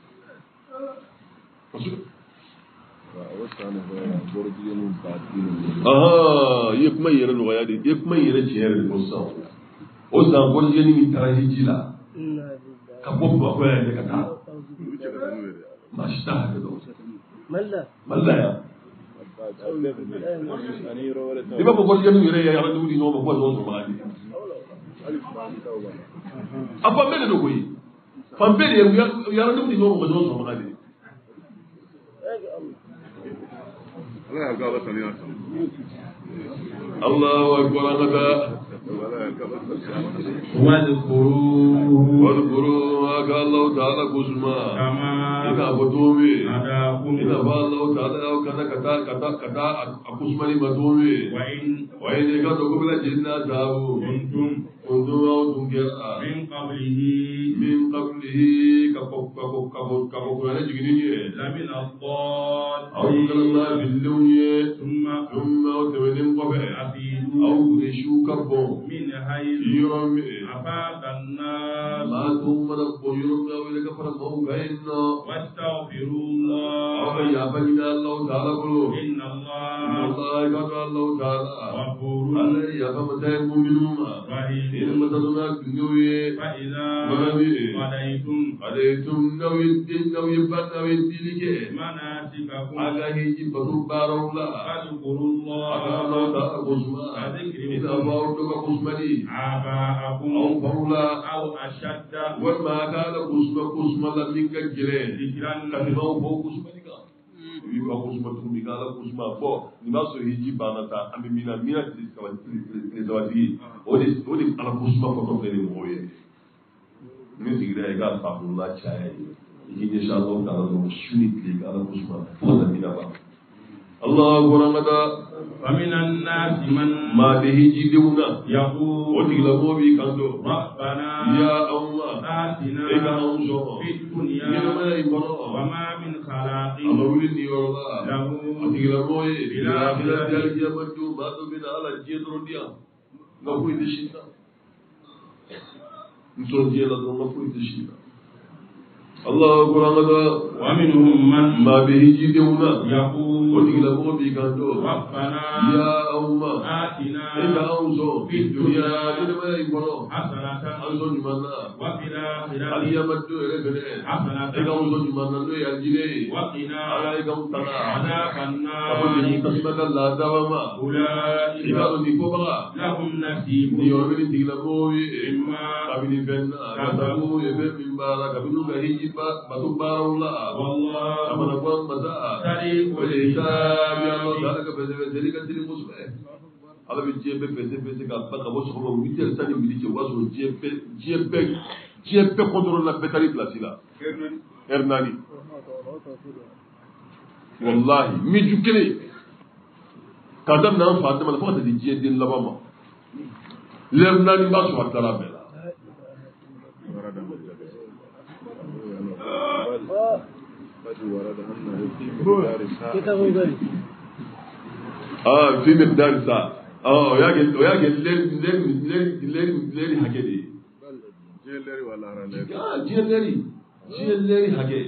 Speaker 4: i ye kuma in yɛrɛ nɔgɔya de i ye kuma in yɛrɛ tiɲɛ yɛrɛ de fɔ sisan o san bɔlijɛni min taara hiji la ka bɔ Bamakɔ yan yɛrɛ ka taa maa si t'a hakɛ dɔn Malila yan i b'a fɔ bɔlijɛniw yɛrɛ ye arajow di ɲɔgɔn ma ko ka ɲɔgɔn sɔrɔ Makan a fan bɛɛ de don koyi fan bɛɛ de ye u ye arajow di ɲɔgɔn ma ka ɲɔgɔn sɔrɔ Makan Allahu akbar an ka taa واذكروا ما قال الله تعالى كسما إذا فتومي إذا فعل الله تعالى كذا كذا كذا كذا أكسمني متومي وإن كانوا قبل جنة داو كنتم أو تنكر من قبله كفوك أنا جنيني لمن الضال أو كان الله باللون ثم تمنين قبل أو تشو كربو من هاي يوم أفاد الناس ما ثم نقول يوم أولك فرموا كأنه واستغفروا الله أو يابني الله تعالى قلوا إن الله قال الله تعالى غفور الله يفهم منهم إن متنا كنوي فإذا عليتم نوي الدين نوي بنا ويدلك مناسككم على هيجي بتبارك الله فاذكروا الله تعالى قسما إذا بارك قسمني آباءكم أو فولا أو أشد وما كان قسما لم يكجلين ذكرا كثيرا فوق قسمني i ka kusuma tuguni i ka ala kusuma bɔn nin b'a sɔrɔ hiji banna ta an bɛ mina tile sabatigi o de ala kusuma fɔtɔ filɛ ni mɔgɔw ye min sigira i ka safurula caya ye i k'i ɲɛsin ala taala dɔrɔn su ni tile i ka ala kusuma fo ka taa mina ban Allahu akbar an ka taa
Speaker 2: ومن الناس من
Speaker 4: maa de hiji denw na
Speaker 2: يقول
Speaker 4: o tigilamɔgɔ b'i kan dɔ
Speaker 2: ربنا
Speaker 4: ya anw ma
Speaker 2: آتنا
Speaker 4: e ka anw sɔrɔ
Speaker 2: في الدنيا
Speaker 4: ɲɛnamaya in kɔnɔ
Speaker 2: وما من خلاق
Speaker 4: a ma wuli nin yɔrɔ la
Speaker 2: له
Speaker 4: a tigilamɔgɔ ye bila alikiyama don maa dɔ bɛ na ala diɲɛ dɔrɔn di yan nka foyi tɛ si na n sɔrɔ diɲɛ la dɔrɔn nka foyi tɛ si na الله أكبر
Speaker 2: ومنهم من
Speaker 4: ما به جدونا
Speaker 2: يقول
Speaker 4: وتقول مغبي كانتو
Speaker 2: ربنا
Speaker 4: يا أمة
Speaker 2: آتنا
Speaker 4: إنك أوصو في الدنيا إنما يقولون
Speaker 2: حسنة
Speaker 4: أوصو جمانا
Speaker 2: وفي الآخرة
Speaker 4: اليمدو إلى
Speaker 2: حسنة
Speaker 4: إنك أوصو جمانا لو يجري
Speaker 2: وقنا
Speaker 4: على إنك أمتنا
Speaker 2: عذاب النار
Speaker 4: أقول تسمى الله دواما
Speaker 2: أولئك
Speaker 4: إذا نيكوبا
Speaker 2: لهم نصيب
Speaker 4: نيومي تغلبوي
Speaker 2: مما
Speaker 4: kabini fenna katabu ebe mimbara kabinu ga hijiba batu barawla
Speaker 2: والله
Speaker 4: amana kwa masa
Speaker 2: سريع
Speaker 4: hisaab ya Allah
Speaker 2: الحساب
Speaker 4: dala ka beze beze ka tiri musbe ala bi jebe beze ka ba ka bo so ko witel tani mi ci waso jebe contrôle la betari place là hernani wallahi mi jukele kadam na fatima la fa di jede labama hernani ba so watala bela في مقدار ساعة ليري حكي
Speaker 3: جيلري ولا رانيري
Speaker 4: جيلري حكي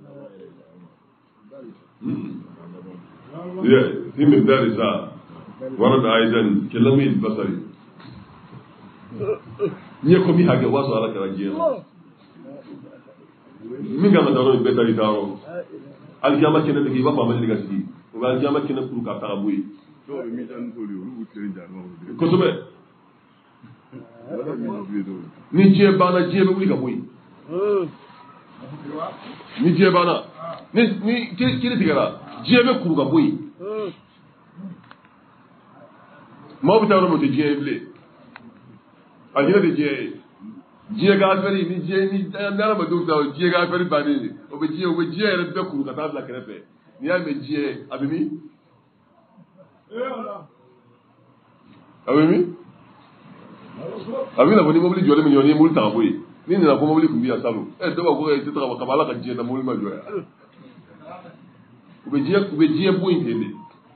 Speaker 4: في مقدار ساعة ورد أيضا كلامي البصري نيكو مي حكي واسو على كراجيل min ga daro be tari daro aljama kene be ba ma liga sigi o aljama kene pour ka ta boy
Speaker 3: do mi tan do lu tirin jar ma
Speaker 4: ko sobe ni je bana je be wuli ka boy ni je bana ni kiri tigara je be kuru ka boy ma bi taro mo te je ble ajina de je jiye ga affaire ni jiye ni ndara ma duk da jiye ga affaire ba ni o be jiye yɛrɛ bɛɛ kuru ka taa bila kɛrɛfɛ n'i y'a mɛn jiye a bɛ min a bɛ min a bɛ na fɔ ni mobili jɔlen min jɔ ni ye mobili ta ka bɔ yen ni nana ko mobili tun bɛ yan salon dɔw b'a fɔ e tɛ taga kaba ala ka jiye na mobili ma jɔ yan u bɛ jiye bɔ yen ten de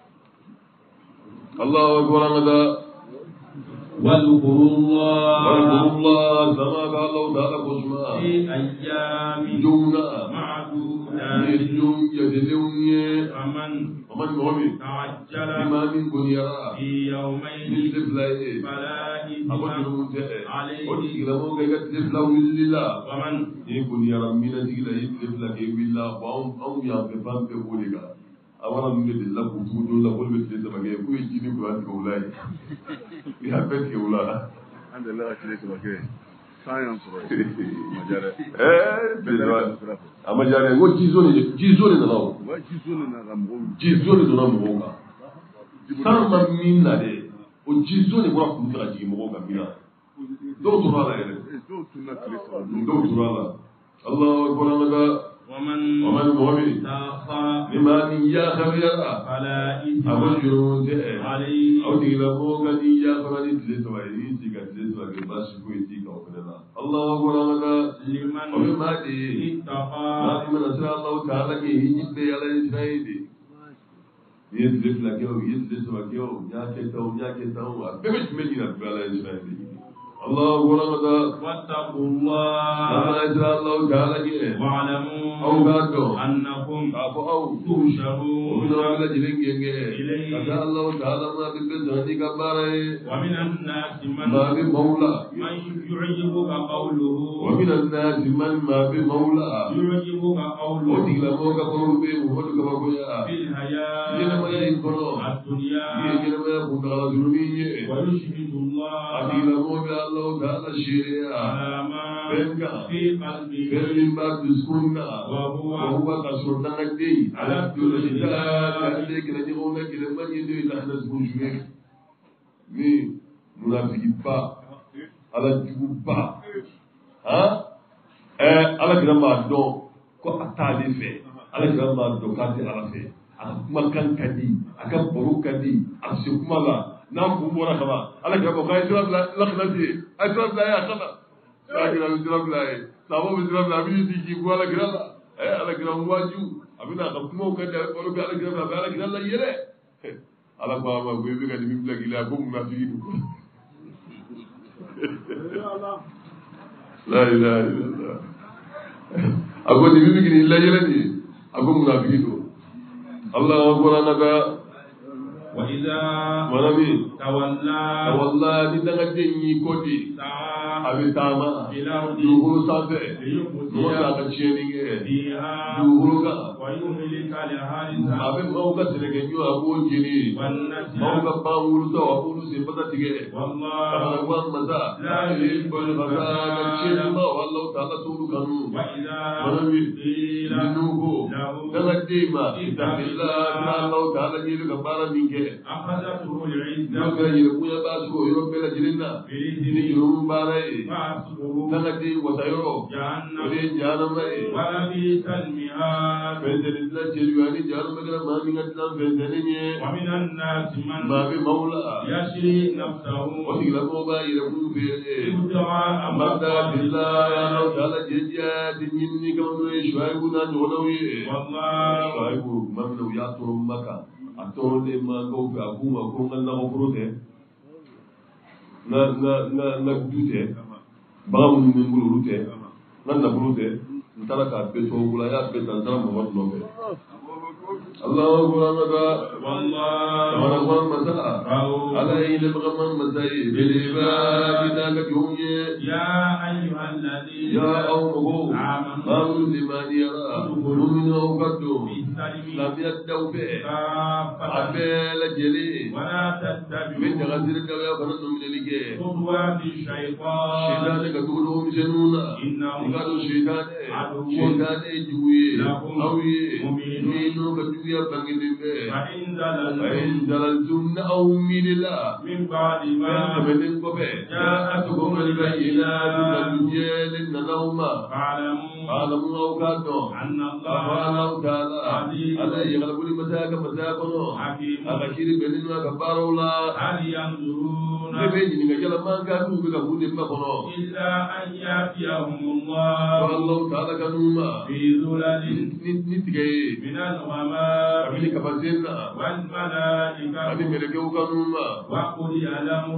Speaker 4: Allahu akbar an ka taa
Speaker 2: واذكروا الله
Speaker 4: كما قال الله تعالى قسما
Speaker 2: في أيام
Speaker 4: جمنا
Speaker 2: معدودات
Speaker 4: يجوم يدلوني
Speaker 2: فمن
Speaker 4: ومن مؤمن
Speaker 2: تعجل
Speaker 4: بما من بنيرا
Speaker 2: في يومين
Speaker 4: مثل فلاي
Speaker 2: فلا
Speaker 4: أقول
Speaker 2: إثم
Speaker 4: لهم
Speaker 2: عليه
Speaker 4: وتكلموا كي تفلا لله
Speaker 2: ومن
Speaker 4: يكون يرى من تكلا يفلا كي بالله أو يعرفان بقولك awara nunge de la kutu do la bolbe de sama ge ku yini ko ati ko ulai ya bet ke ulala
Speaker 3: ande la akile ko ke science ro majare
Speaker 4: bezwa amajare ngo jizone na lawo
Speaker 3: wa jizone na gambo
Speaker 4: jizone do na mbonga sama minna de o jizone bora ku tira jigi mbonga mina do to rala ele
Speaker 3: do tunna kile ko
Speaker 4: do to rala Allahu akbar Allah
Speaker 2: ومن
Speaker 4: مؤمن
Speaker 2: تأخى
Speaker 4: لما نيا خبيرا
Speaker 2: فلا إثم
Speaker 4: أبجرون
Speaker 2: عليه
Speaker 4: أو تغلبوا قد نيا خبيرا تلسوا يريد تلسوا كباش كويتي كوكنا الله أكبر
Speaker 2: لمن
Speaker 4: ومما دي
Speaker 2: اتقى
Speaker 4: ما من أسرع الله تعالى كي يجب على إسرائيل يتلف لك يو يا كتاو أبمش مدينة على إسرائيل الله أكبر
Speaker 2: واتقوا الله
Speaker 4: الله تعالى
Speaker 2: واعلموا أنكم تحشرون إليه ومن الناس من يعجبك قوله
Speaker 4: ومن الناس من ما بمولى
Speaker 2: يعجبك قوله في الحياة الدنيا ويشهد الله على ما في قلبه وهو على
Speaker 4: ala kira maa dɔn ko a t'ale fɛ ala kira maa dɔn k'a tɛ ala fɛ a ka kumakan ka di a ka baro ka di a se kuma la n'a kun bɔra kaba ala kira ma k'a ye sira bila lakana se a ye sira bila ye a kana ala kira bɛ sira bila ye sababu bɛ sira bila a bɛ di k'i bɔ ala kira la ala kira waaju a bɛ na a ka kumaw ka di a bɛ baro kɛ ala kira la a bɛ ala kira la yɛlɛ ala ko a ma ko i bɛ ka dimi bila k'i la ko munafiki don la ilaha illallah
Speaker 2: أقول لي بيجي إلا يلدي أقول منافقين الله أكبر أنا
Speaker 4: وإذا
Speaker 2: منامي
Speaker 4: تولى
Speaker 2: لتغدني كودي أبي تاما دوغرو سافي موسى كتشيني دوغروكا
Speaker 4: ويهلك الحارث
Speaker 2: أبي موكا سنجنيو أبو جيني موكا باولو تو أبو سيبتا تيجي
Speaker 4: والله
Speaker 2: أبغى مزا
Speaker 4: لا يحب
Speaker 2: الفساد كتشيني ما والله تعالى سولو كانو منامي لنوغو تغديما اتق الله الله تعالى جيلو كبارا منك
Speaker 4: أخذته العزة
Speaker 2: يوكا يربويا باسكو يروبي لجلنا يروم باراي نغدي وسيرو ودي جهنم
Speaker 4: ولبئس المهاد
Speaker 2: فنزل لا جلواني جهنم كلا ما من أدلام فنزلني
Speaker 4: ومن الناس من
Speaker 2: ما في مولا
Speaker 4: يشري نفسه
Speaker 2: وتغلب موبا يربو بيه
Speaker 4: ابتغاء
Speaker 2: مرضى بالله يا الله تعالى جيجا دنيني كمنو شعيبنا نولوي
Speaker 4: والله
Speaker 2: شعيب ممنو ياتر مكة أتون ما كوف أكون أكون أنا مفروضه na dute baga mun min bulu rute nan na bulute ntara ka beto bula ya beta ntara Muhammad nobe Allahu akbar wallahi wa rahman masala ala ila bagaman masai bil ibadina katumye
Speaker 4: ya ayyuhal ladina
Speaker 2: ya qawmuhu amanu liman yara mu'minu qaddu lam yadau bi abela jeli
Speaker 4: wala tattabi'u
Speaker 2: min ghazir dawa kana min lige
Speaker 4: خطوات الشيطان
Speaker 2: شيطان كتبلهم جنونا قالوا شيطان جوي أوي مينو كجويا بانجلين فإن زللتم أو من الله من بعد ما جاءتكم البينات فالجيل النوما فاعلموا أو كادوا أن الله تعالى على يغلب المساك مساكنه أغشير بيننا كبار الله
Speaker 4: هل ينظرون
Speaker 2: إلا
Speaker 4: أن يأتيهم الله
Speaker 2: والله تعالى كنوما
Speaker 4: في ظلل من الغمام والملائكة وقضي الأمر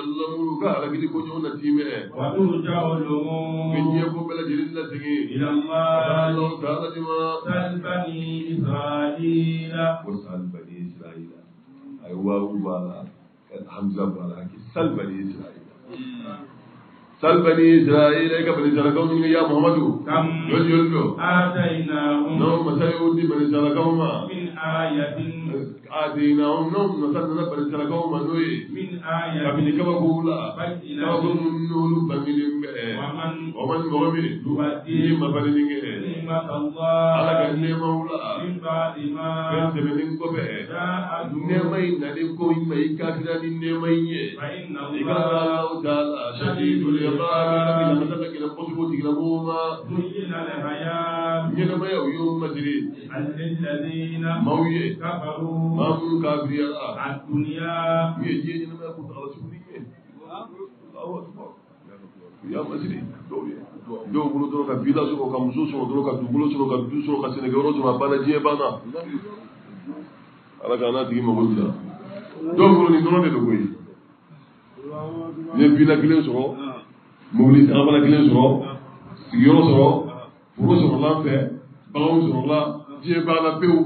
Speaker 4: وترجع الأمور إلى الله سل بني إسرائيل
Speaker 2: وسأل بني إسرائيل أيوة حمزة بالك سل بني إسرائيل سل بني إسرائيل إيك بني إسرائيل يا محمد
Speaker 4: كم
Speaker 2: يلو
Speaker 4: آتيناهم
Speaker 2: نوم مسيودي بني إسرائيل
Speaker 4: من آية
Speaker 2: آتيناهم نوم نصرنا بني إسرائيل نوي
Speaker 4: من آية
Speaker 2: بني كبكولا كبكون نور بني ومن مغمي
Speaker 4: يؤدي
Speaker 2: ما بني
Speaker 4: نعمة الله
Speaker 2: على كني مولا
Speaker 4: من بعد ما
Speaker 2: بني كبه نمي نديكو يمي كافر نمي
Speaker 4: فإن
Speaker 2: الله تعالى شديد العقاب لما تتكلم قصبو تكلموما
Speaker 4: زين الحياة
Speaker 2: ينما يوم مجري
Speaker 4: الذين
Speaker 2: مويه
Speaker 4: كفروا
Speaker 2: مامون كافريا
Speaker 4: الدنيا
Speaker 2: يجي ينما يكون على سبيله الله أكبر يا مجري do bulu do ka bila so ka muso so do ka dubulo so ka du so ka senegoro so ma bana je bana ala kana tigi mo wala do bulu ni no de do koy ne bila gilen so mawli ta bana gilen so sigiro so bulu so la fe bawo so la je bana pew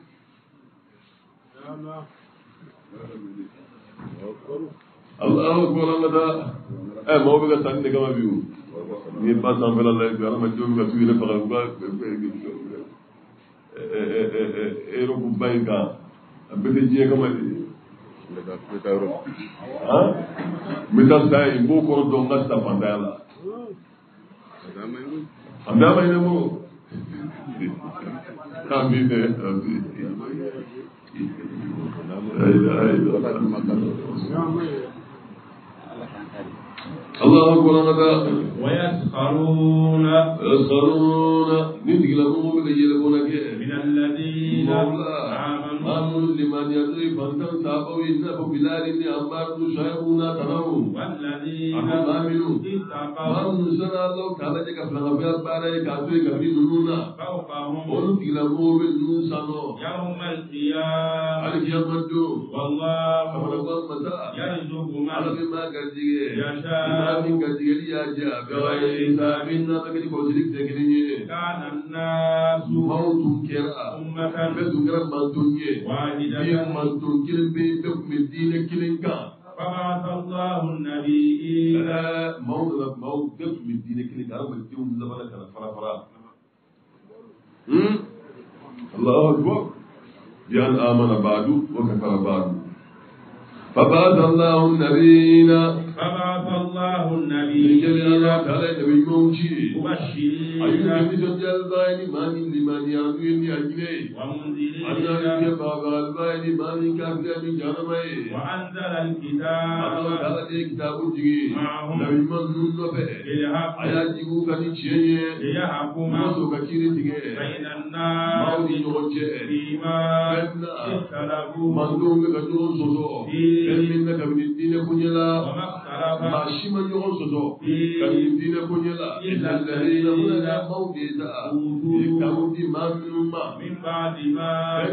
Speaker 2: Allah ko la da mo be ga tan de kama biu ni pas en vela la gara ma jomi ga tuile para ga ero ku bainga abete je kama ha meta sai bo ko do ngasta pandala andama ine mo tambine الله أكبر
Speaker 4: ويسخرون
Speaker 2: نتقلبون من الذين
Speaker 4: من الذين
Speaker 2: آمنوا لمن يدري فانتم تابوا إنه بلال أمار شايبونا تناو
Speaker 4: والذين
Speaker 2: آمنوا ما نزل الله تعالى جك فلان بارا كاتوي كبير نونا
Speaker 4: فوقهم
Speaker 2: ونقول لهم نوسانو
Speaker 4: يوم القيامة
Speaker 2: على كيامة دو
Speaker 4: والله
Speaker 2: فمنقول متى
Speaker 4: يرزق
Speaker 2: على
Speaker 4: من
Speaker 2: ما كذيه
Speaker 4: يشاء
Speaker 2: ما من كذيه يا جاب بغير حسابنا تكذي كوزيك تكذيه
Speaker 4: كان الناس
Speaker 2: موت كرا
Speaker 4: أمة
Speaker 2: بسكرة مانتونية
Speaker 4: واحدة
Speaker 2: بيم مانتون كلم بيم الدين كلم كا
Speaker 4: فبعث الله النبيين
Speaker 2: موت بيم الدين كلم كا رب الدين زبالة كنا فرا فرا الله أكبر بأن آمن بعد وكفر بعد فبعث الله النبيين
Speaker 4: فبعث الله
Speaker 2: من جميع
Speaker 4: النبيين
Speaker 2: الله تعالى نبي موشي
Speaker 4: مبشرين
Speaker 2: أيها النبي الباين ما من لمن يعلمني أجني
Speaker 4: ومنذرين
Speaker 2: أنا كباب الباين ما من كافر من جرمي
Speaker 4: وأنزل
Speaker 2: الله
Speaker 4: الكتاب
Speaker 2: تعالى كتاب جي
Speaker 4: معهم
Speaker 2: نبي من نوبة
Speaker 4: بالحق
Speaker 2: آيات جيبو كني شيء
Speaker 4: ليحكم
Speaker 2: موسو كثير تيجي
Speaker 4: بين
Speaker 2: ما
Speaker 4: الناس
Speaker 2: ودي نوجه
Speaker 4: فيما
Speaker 2: بنا
Speaker 4: اختلفوا
Speaker 2: من دوم كجون سوسو من كبر الدين كنيلا
Speaker 4: وما اختلف
Speaker 2: ما شيما يون سوسو كبر الدين كنيلا إلا الذين هنا موجدا يكتبون دي ما منهم
Speaker 4: من بعد ما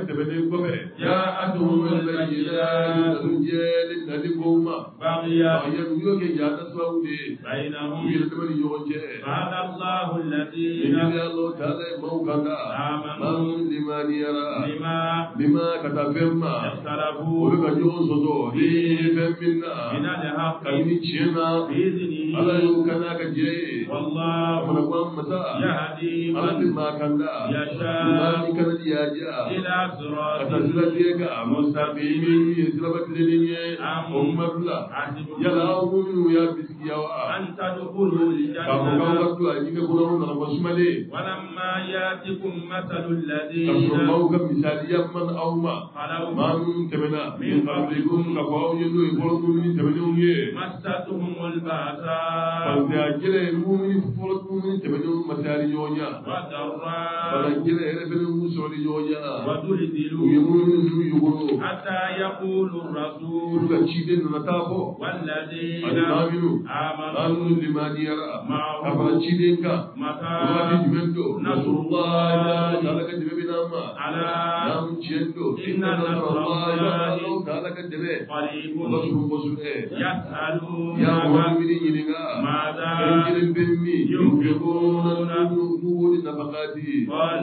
Speaker 2: جاءتهم البينات رجال ندبهم
Speaker 4: بغيا
Speaker 2: يوك يا تسوودي
Speaker 4: بينهم
Speaker 2: ويلتمن يوجه
Speaker 4: فهدى الله الذين
Speaker 2: إن الله تعالى موكدا من لمن يرى لما كتبهم
Speaker 4: اختلفوا
Speaker 2: ولك جون سوسو دي فمنا
Speaker 4: من الحق
Speaker 2: كمن شينا
Speaker 4: بإذنه
Speaker 2: على يوكنا كجي
Speaker 4: والله
Speaker 2: من قام متى
Speaker 4: يهدي
Speaker 2: على
Speaker 4: من
Speaker 2: ما كان
Speaker 4: يشاء
Speaker 2: ما كان يجا
Speaker 4: إلى صراط
Speaker 2: أتسلك مستقيم يسلبك لني أمر لا يلا أقول يا بسكيا
Speaker 4: أن تدخلوا
Speaker 2: كم
Speaker 4: الجنة
Speaker 2: وقت أجيك كلهم نرمسمالي
Speaker 4: ولما يأتكم مثل الذين
Speaker 2: كسرماو كمثال يمن أو ما
Speaker 4: خلوا
Speaker 2: ما تمنا من قبلكم كفاو يلو يقولون من تمنون يه
Speaker 4: مستهم البأساء
Speaker 2: فلتأجل المؤمن فلتكم من تمنون مثال يونيا
Speaker 4: والضراء
Speaker 2: فلنجل يرفل المسول يونيا
Speaker 4: وزلزلوا
Speaker 2: ويمون يقولوا
Speaker 4: حتى يقول الرسول
Speaker 2: كتشيدن نتابو
Speaker 4: والذين
Speaker 2: آمنوا
Speaker 4: آمنوا
Speaker 2: لمن يرى
Speaker 4: معه
Speaker 2: كفرشيدنك
Speaker 4: متى
Speaker 2: وفي جمندو
Speaker 4: نصر الله
Speaker 2: تعالى كجبنا ما
Speaker 4: على
Speaker 2: نام جندو
Speaker 4: إن نصر الله
Speaker 2: تعالى كجبه
Speaker 4: قريب
Speaker 2: وبشر بشر
Speaker 4: يسألون
Speaker 2: يا مؤمنين ينيغا
Speaker 4: ماذا
Speaker 2: كنجل بمي ينفقون نقول نفقاتي
Speaker 4: قال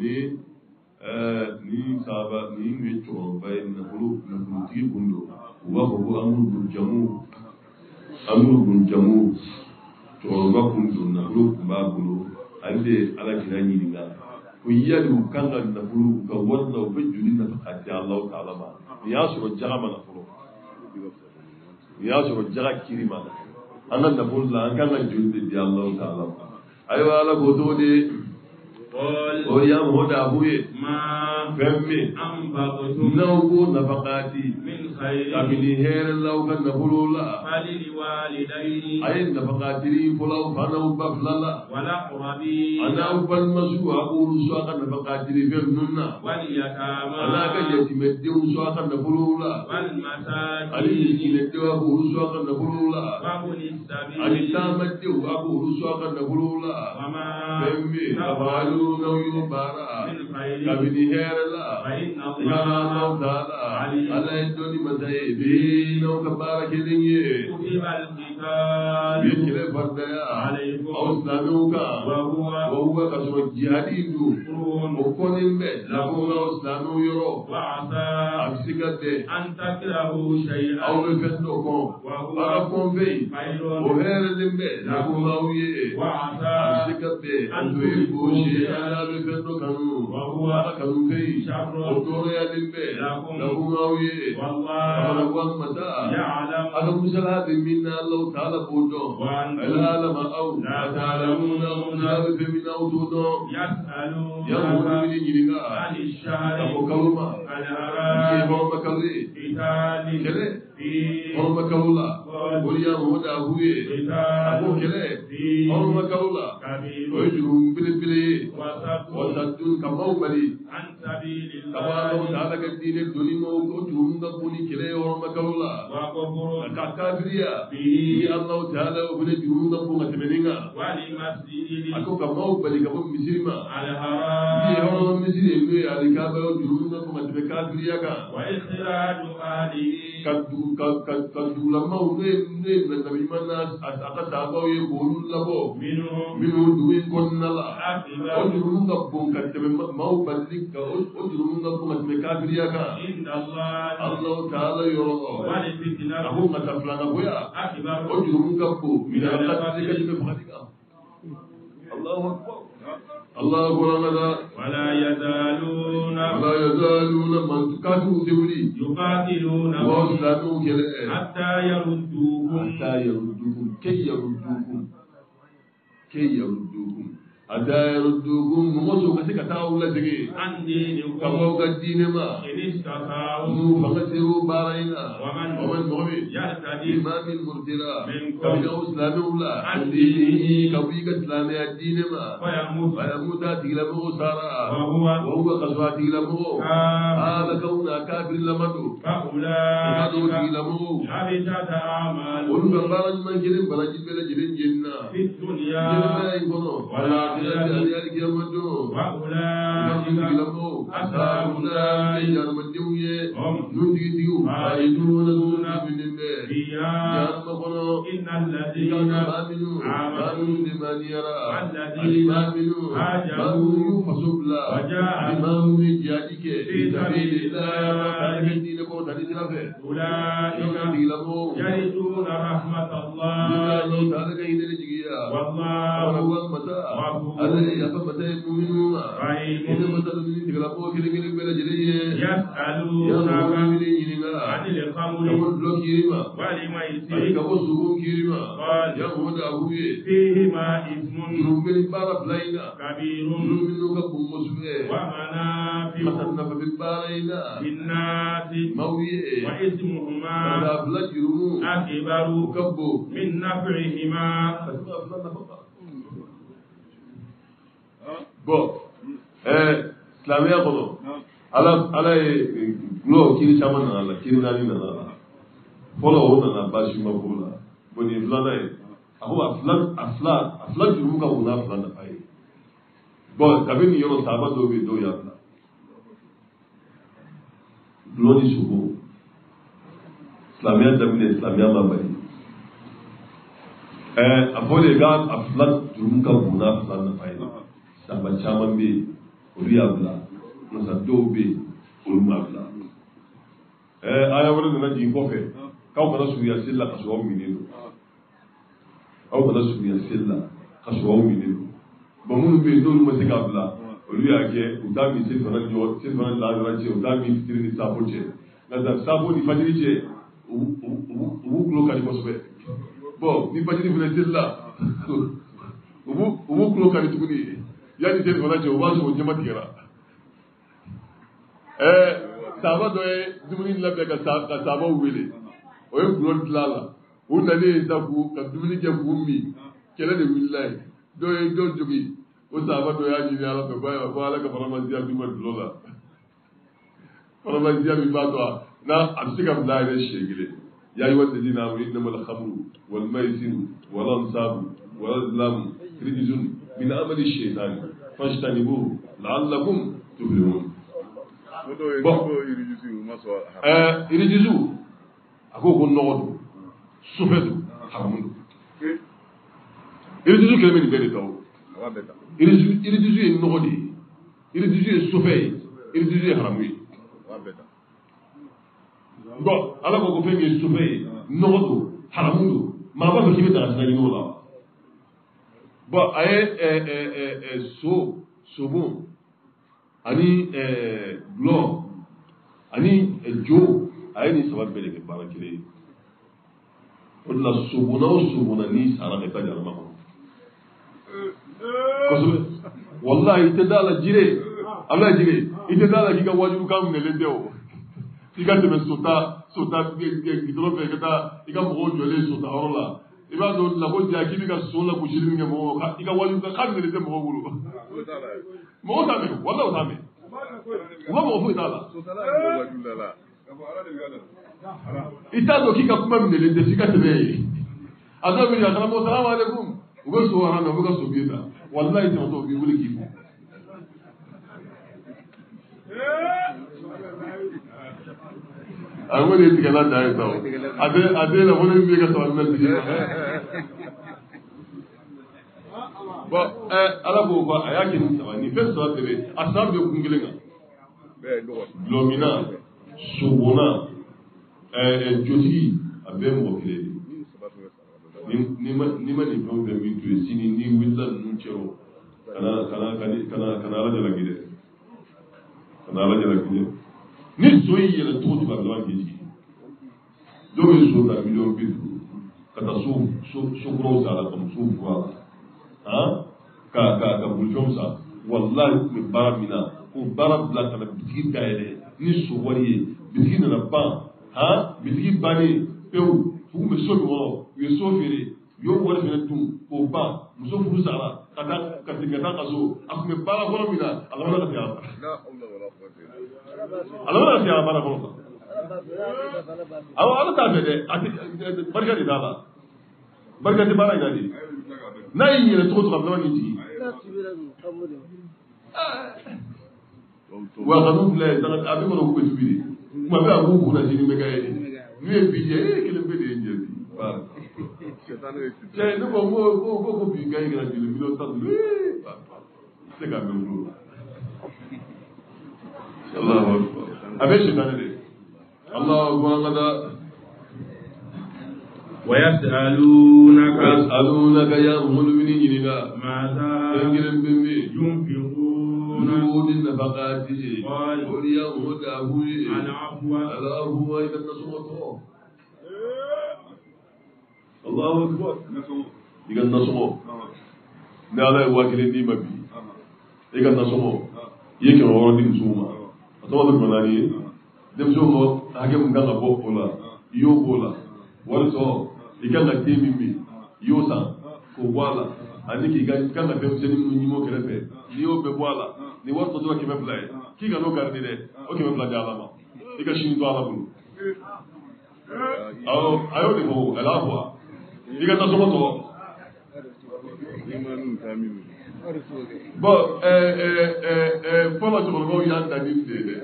Speaker 2: ni saba ni me choro bay na bulu tigi bundo uba ko amul gun jamu choro ba bundo na bulu ba bundo ande ala kira ni dinga ko yadu kanga na bulu ga wanda ba juli na fakati Allah ta'ala ma ya suro jama na bulu ya suro jaga kirima anan na bulu la kanga juli di Allah ta'ala ayo ala godo de o ya moda abuye
Speaker 4: ما
Speaker 2: femme
Speaker 4: أنفقتم
Speaker 2: nawgo nafaqati
Speaker 4: من خير
Speaker 2: kabini here law kan nafulula
Speaker 4: فللوالدين
Speaker 2: ay nafaqatiri fulaw fanaw baflala
Speaker 4: والأقربين
Speaker 2: ana ubal masu aqulu so kan nafaqatiri fernunna
Speaker 4: واليتامى
Speaker 2: ana ka yatimedde so kan nafulula
Speaker 4: والمساكين
Speaker 2: ali yinedde aqulu so kan nafulula
Speaker 4: وابن
Speaker 2: ali
Speaker 4: السبيل
Speaker 2: tamadde aqulu so kan nafulula
Speaker 4: وما
Speaker 2: femme abalu naw yubara
Speaker 4: من خير
Speaker 2: kabini here la
Speaker 4: فإن
Speaker 2: ya
Speaker 4: الله
Speaker 2: Allah ta'ala ala indoni mazaibi no kabara kedinye
Speaker 4: كتب القتال
Speaker 2: bikile fardaya
Speaker 4: عليكم
Speaker 2: auslanuka
Speaker 4: وهو
Speaker 2: wa kasoro jihadindu
Speaker 4: كفر
Speaker 2: okonimbe lakunga auslanu yoro
Speaker 4: وعسى
Speaker 2: abisigade
Speaker 4: أن تكرهوا شيئا
Speaker 2: awbe fendo kon
Speaker 4: وهو
Speaker 2: ara konvei
Speaker 4: خير
Speaker 2: o here limbe lakunga uye
Speaker 4: وعسى
Speaker 2: abisigade antuibu shay'an be fendo kanu
Speaker 4: وهو
Speaker 2: ara kanu fei
Speaker 4: شر
Speaker 2: o tore ya limbe lakunga uye
Speaker 4: والله
Speaker 2: amana wan mata
Speaker 4: يعلم
Speaker 2: aga musala be minna Allah ta'ala bodo
Speaker 4: وأنتم
Speaker 2: العالم أو
Speaker 4: لا
Speaker 2: لا تعلمون مسابق من أوتودو
Speaker 4: يسألون
Speaker 2: يا مؤمن جينا
Speaker 4: عن الشهر
Speaker 2: أبو كلمة
Speaker 4: الحرام
Speaker 2: يوم كلي
Speaker 4: قتال
Speaker 2: كلي
Speaker 4: فيه
Speaker 2: يوم كلولا وليا مود أبوي أبو
Speaker 4: قتال
Speaker 2: كلي
Speaker 4: فيه
Speaker 2: يوم كلولا
Speaker 4: كبير
Speaker 2: ويجرون بلي
Speaker 4: وصد
Speaker 2: وصدون كماو بلي
Speaker 4: عن سبيل
Speaker 2: كما الله
Speaker 4: الله
Speaker 2: تعالى كدين الدنيا موجود kaula
Speaker 1: وكفر
Speaker 2: ka kafiriya
Speaker 1: به
Speaker 2: ni Allah ta'ala wa bune jurun ga bunga temeninga
Speaker 1: ولمسجد
Speaker 2: ako ka mau bali ka bon misirima ni
Speaker 1: الحرام
Speaker 2: hawo misiri ne ali ka ba jurun ga bunga tebe kafiriya ka
Speaker 1: وإخراج أهله
Speaker 2: ka dula mau ne na nabi manna aka sabo ye bolul labo
Speaker 1: منهم
Speaker 2: minu duwi konnala o
Speaker 1: أكبر
Speaker 2: jurun ga bunga tebe mau bali ka o jurun ga bunga tebe kafiriya ka
Speaker 1: عند الله
Speaker 2: Allah ta'ala yoro
Speaker 1: والفتنة
Speaker 2: abu ngata flanga boya
Speaker 1: أكبر
Speaker 2: ojurun gabbo min alqadri kalime fadika Allahu akbar Allahu akbar
Speaker 1: ولا يزالون
Speaker 2: wala yazaluna man tukatu dewli
Speaker 1: يقاتلونهم
Speaker 2: wa islatu kele
Speaker 1: حتى يردوهم
Speaker 2: hatta yaruddukum hatta yaruddukum muso kasi kata ulla dege
Speaker 1: عن دينكم
Speaker 2: kamo gadine ma
Speaker 1: إن استطاعوا
Speaker 2: mu fagasiru baraina
Speaker 1: ومن
Speaker 2: ومن مغبي
Speaker 1: يرتدي
Speaker 2: إمام المرتلا
Speaker 1: منكم
Speaker 2: كبير إسلامي ولا
Speaker 1: عن
Speaker 2: دينه كبير إسلامي الدين ما
Speaker 1: فيموت
Speaker 2: فيموت تغلبه سارا
Speaker 1: وهو
Speaker 2: قصوى تغلبه هذا كون كافر لمدو
Speaker 1: فأولئك
Speaker 2: تغلبه
Speaker 1: حبطت أعمالهم
Speaker 2: ولو بارج من جلين بارج بلا جلين جنة
Speaker 1: في الدنيا
Speaker 2: جنة يكونوا ولا تجد ذلك يمدو
Speaker 1: وأولئك
Speaker 2: تغلبه
Speaker 1: أصحاب النار
Speaker 2: جرم الدوية
Speaker 1: هم
Speaker 2: ننتقدوا خالدون دون من الله
Speaker 1: فيها
Speaker 2: جرم قنو
Speaker 1: إن الذين
Speaker 2: آمنوا لمن يرى
Speaker 1: الذين هاجروا
Speaker 2: فسبلا
Speaker 1: وجاهدوا
Speaker 2: إمام رجالك في سبيل الله الذين كنت تنسلفه
Speaker 1: أولئك يرثون رحمة الله والله
Speaker 2: الذي يفهم المؤمنون
Speaker 1: رحيم
Speaker 2: إذا مثل من تغلبوا كده بلا جليه
Speaker 1: يسألونك عن الخمر والميسر قال فيهما إثم كبير ومنافع للناس وإثمهما أكبر من نفعهما
Speaker 2: bon silamɛya kɔnɔ ala ye gulɔ kiri caman nana la kiri naani nana la fɔlɔ o nana basima ko la bon nin filanan ye a ko a fila jurumu ka bon n'a fila nafa ye bon kabini nin yɔrɔ saaba dɔw bɛ yen dɔw y'a bila gulɔ ni sogo silamɛya daminɛ silamɛya ma bali a fɔlen k'a fila jurumu ka bon n'a fila nafa ye saaba caman bɛ yen olu y'a bila masa dɔw bɛ yen olu m'a bila aya wɛrɛ nana jigin kɔfɛ k'aw kana surunya seli la ka sɔrɔ aw minen don aw kana surunya seli la ka sɔrɔ aw minen don bon minnu bɛ yen n'olu ma se k'a bila olu y'a kɛ u t'a min selifana lahara cɛ u t'a min fitiri ni saafo cɛ nka saafo ni fajiri cɛ u b'u tulo ka di kosɛbɛ bon ni fajiri fana seli la u b'u tulo ka di tuguni yanni selifana cɛ u b'a sɔrɔ jama tigɛra saaba dɔ ye dumuni labɛn ka saabaw wele o ye gulɔ dilan a la u nalen sa ka dumuni kɛ k'u min kɛlɛ de wulila yen dɔw ye dɔw jogi o saaba dɔ y'a ɲini ala fɛ ko ala ka faramasiya d'u ma dulɔ la faramasiya min b'a to n'a a bɛ se ka bila a yɛrɛ siɲɛ kelen ya ayyuha alladhina amanu innamal khamru wal maisiru wal ansabu wal azlamu rijzun min amali shaytani fajtanibuhu la'allakum tuflihun. Bon, irijisu a ko nɔgɔ don sufɛ don haramu don irijisu kɛlen bɛ nin bɛɛ de ta o irijisu ye nɔgɔ de ye irijisu ye sufɛ ye irijisu ye haramu ye bon ala ko fɛn min ye sufɛ ye nɔgɔ don haramu don maa b'a fɛ k'i bɛ daga sira ɲini o la bon a ye sobon ani gulɔ ani jo a ye nin saba bɛɛ de kɛ baara kelen ye o de la sobonna o sobonna n'i sara ka taa jalama kɔnɔ kosɛbɛ walahi i tɛ da la jire ala jire i tɛ da la k'i ka wajibu kan minɛlen tɛ o i ka tɛmɛ sota gidɔrɔn fɛ i ka taa i ka mɔgɔw jɔlen sota yɔrɔ la i b'a dɔn lako ja k'i bɛ ka so la gosili min kɛ mɔgɔw i ka wajibu kan minɛlen tɛ mɔgɔw bolo mɔgɔw t'a mɛn walahi o t'a mɛn u ma mɔgɔ foyi t'a la ita do k'i ka kuma minɛ tɛ f'i ka tɛmɛ ye a dɔw bɛ yen karamɔgɔ salamu aleykum u bɛ so hɔrɔn na u bɛ ka so b'i ta walayi tɛmɛtɔ u b'i wuli k'i fɔ. a wele tigɛla da ye sa o a den na wele min bɛ ka sabali mɛn tigi bon ala b'o fɔ a y'a kɛ ni saba ni fɛn saba tɛmɛ a saba bɛ kun kelen kan gulɔmina sobonna jotigi a bɛɛ mɔgɔ kelen de ni ma nin fɛn o fɛn min to yen sini ni wulila ninnu cɛ o kana ala jalaki dɛ kana ala jalaki dɛ ni so y'i yɛlɛ cogo cogo a bɛ laban k'i jigin dɔw ye so ta miliyɔn 50 ka taa so kuraw san a la ka musow furu a la ka bolifɛnw san walahi u tun bɛ baara min na o baara bila ka na bitigi dayɛlɛ ni so wari ye bitigi nana ban bitigi bannen pewu u tun bɛ so min kɔnɔ u ye so feere u y'o wari fana dun k'o ban muso furu sara ka segin ka taa ka so a tun bɛ baara fɔlɔ min na a laban ka segin a la a laban ka segin a baara fɔlɔ kan awɔ ala t'a fɛ dɛ barika de t'a la barika tɛ baara in na de n'a y'i yɛlɛ cogo o cogo a bɛ laban k'i jigin wa kanu filɛ a bɛ kɔnɔ k'u bɛ tubi de kuma bɛɛ a b'u kun na sini bɛ kɛ ye n'u ye bi jɛ kelen bɛ de ye n jɛ bi cɛ ne ko bi ka ɲi kana jeli miliyɔn 10 se ka mɛn bolo a bɛ sitan de Allahu akbar ويسألونك يا المؤمنين ماذا ينفقون نود النفقات قل يهود أبوي العفو إذا النصر الله أكبر إذا النصر نالا يواكلين دي مبي إذا النصر يكي وردي مسوما أتوى بالمناني دمسوما حكم كان أبوه ولا يوب ولا ولسو i kan ka den min min i y'o san k'o bɔ a la ani k'i kan ka denmisɛnnin minnu ɲimi o kɛrɛfɛ n'i y'o bɛɛ bɔ a la ni wari tɔ tora 200 ye k'i ka n'o garidi dɛ o 200 di ala ma i ka sini to ala bolo awɔ a y'o de fɔ a y'a fɔ i ka nasɔngɔ tɔ bon fɔlɔ cɛkɔrɔbaw y'an dan ni de ye dɛ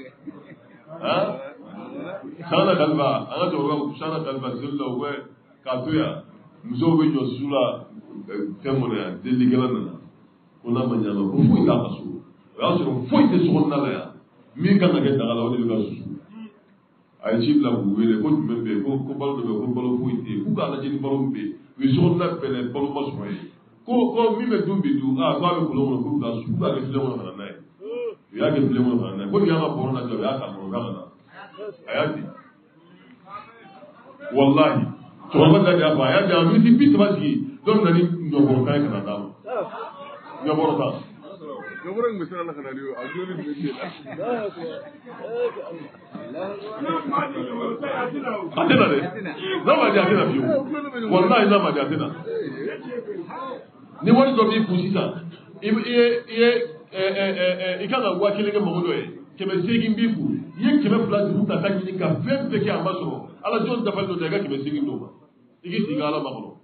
Speaker 2: sana kalifa an ka cɛkɔrɔba sana kalifa seli la u bɛ k'a to yan musow bɛ jɔ su la fɛn kɔnɔ yan delikɛla nana ko n'a ma ɲa ma ko foyi t'a ka so o y'a sɔrɔ foyi tɛ sokɔnɔna la yan min kan ka kɛ daga la o de bɛ ka susu a ye ci bila k'u wele ko jumɛn bɛ yen ko balo dɔ bɛ yen ko balo foyi tɛ yen k'u k'a lajɛ ni balo min bɛ yen u ye sokɔnɔna bɛɛ lajɛ balo ma sɔrɔ yen ko min bɛ dun bi dun k'a bɛ kolon kɔnɔ k'u ka su k'u k'a kɛ filen kɔnɔ ka na n'a ye u y'a kɛ filen kɔnɔ ka na n'a ye ko nin y'an ka bɔrɔ lajɛ o y'a ta bɔrɔ k'a ka na a y'a di wallahi cɛkɔrɔba da de y'a fɔ a y'a di a miniti 30 sigi dɔ bɛ na ni ɲɔbɔrɔ kan ye ka na d'a ma ɲɔbɔrɔ kan ɲɔbɔrɔ in bɛ siran na ka na de a joli bɛ se la a tɛna dɛ n'a ma di a tɛna fiyewu wallahi n'a ma di a tɛna ni wari dɔ b'i kun sisan i kan ka 1000 kɛ mɔgɔ dɔ ye 800 b'i kun i ye 200 juru ta taa ɲini ka fɛn bɛɛ kɛ a ma sɔrɔ ala jɔn dafalen dɔ ta i ka 800 d'o ma i k'i sigi ala ma kɔnɔ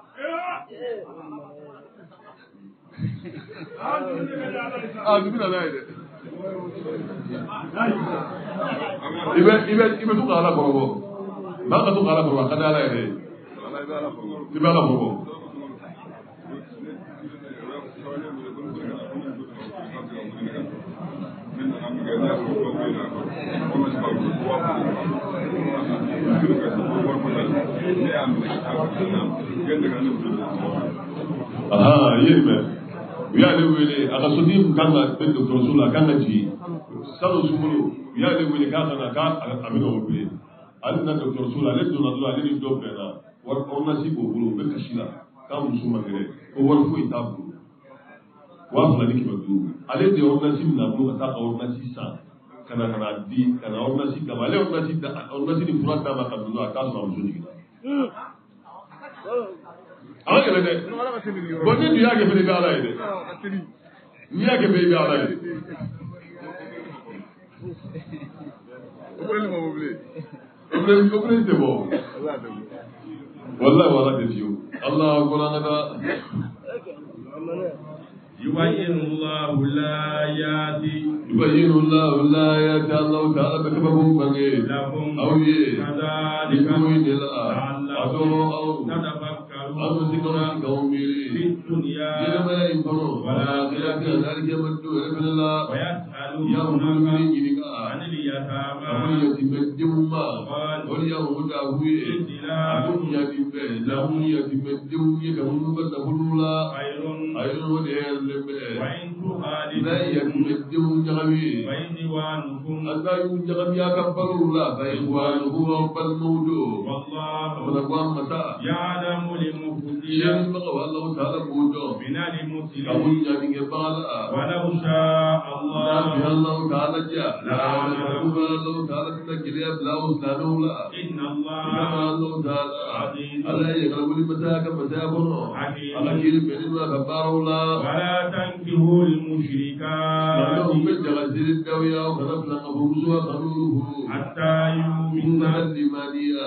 Speaker 2: jugu na n'a ye dɛ i bɛ to ka ala kɔrɔbɔ maa ka to ka ala kɔrɔbɔ a ka di ala yɛrɛ ye i bɛ ala kɔrɔbɔ yéeme u y'ale wele a ka sotigi kun kan ka bɛ dɔgɔtɔrɔso la a kan ka jigin salon sunkalo u y'ale wele k'a ka na k'a bɛ na o wele ale na dɔgɔtɔrɔso la ale donna dɔrɔn ale ni dɔ bɛnna wari ordonnance b'o bolo o bɛ kasi la k'a muso ma gɛrɛ ko wari foyi t'a bolo 2000 ale de ordonnance minɛ a bolo ka taa ka ordonnance san ka na di ka na ordonnance kama ale ordonnance ni fura d'a ma ka don a t'a sɔrɔ a muso jiginna ala kɛlɛ dɛ bon ni dun y'a kɛ fɛnɛ i bɛ ala ye dɛ n'i y'a kɛ fɛnɛ i bɛ ala ye o bɛ ni mɔgɔ bilen Obrigado, te bom. Wallahi wala te fiu. Allah Quran ada.
Speaker 1: يبين الله الآيات
Speaker 2: يبين الله الآيات الله تعالى بكبهم بني
Speaker 1: لكم
Speaker 2: أو يه
Speaker 1: كذلك
Speaker 2: يكون لا
Speaker 1: لعلكم
Speaker 2: أو
Speaker 1: تتفكرون
Speaker 2: ذكر قومي
Speaker 1: في الدنيا
Speaker 2: جنما ينفروا والآخرة ذلك مدو رب الله
Speaker 1: ويسألونك عن اليتامى
Speaker 2: يتمدمما واليهود أبوي أبو يتم لهم يتمدم يكملوا كتبولا خير ودير
Speaker 1: وإن
Speaker 2: لا يتمدم جغبي
Speaker 1: فإخوانكم
Speaker 2: أتايم جغبي أكبروا لا فإخوانه رب الموجود
Speaker 1: والله
Speaker 2: ونقوم مساء
Speaker 1: يعلم المفسدين
Speaker 2: شيء بقى الله تعالى موجود
Speaker 1: من المسلمين
Speaker 2: أبو يعني بالا
Speaker 1: ولو شاء
Speaker 2: نبي
Speaker 1: الله
Speaker 2: الله تعالى جاء لا الله تعالى تكلي أبلا وسلامه
Speaker 1: إن الله
Speaker 2: الله تعالى
Speaker 1: عزيز
Speaker 2: ألا يغلب المساك مسابنا على كل بين ما كبر الله
Speaker 1: ولا تنكحوا المشركات
Speaker 2: لهم من جغزير الدوية وخلف لنا فرسوا خلوه
Speaker 1: حتى
Speaker 2: من
Speaker 1: يؤمن
Speaker 2: اللمانية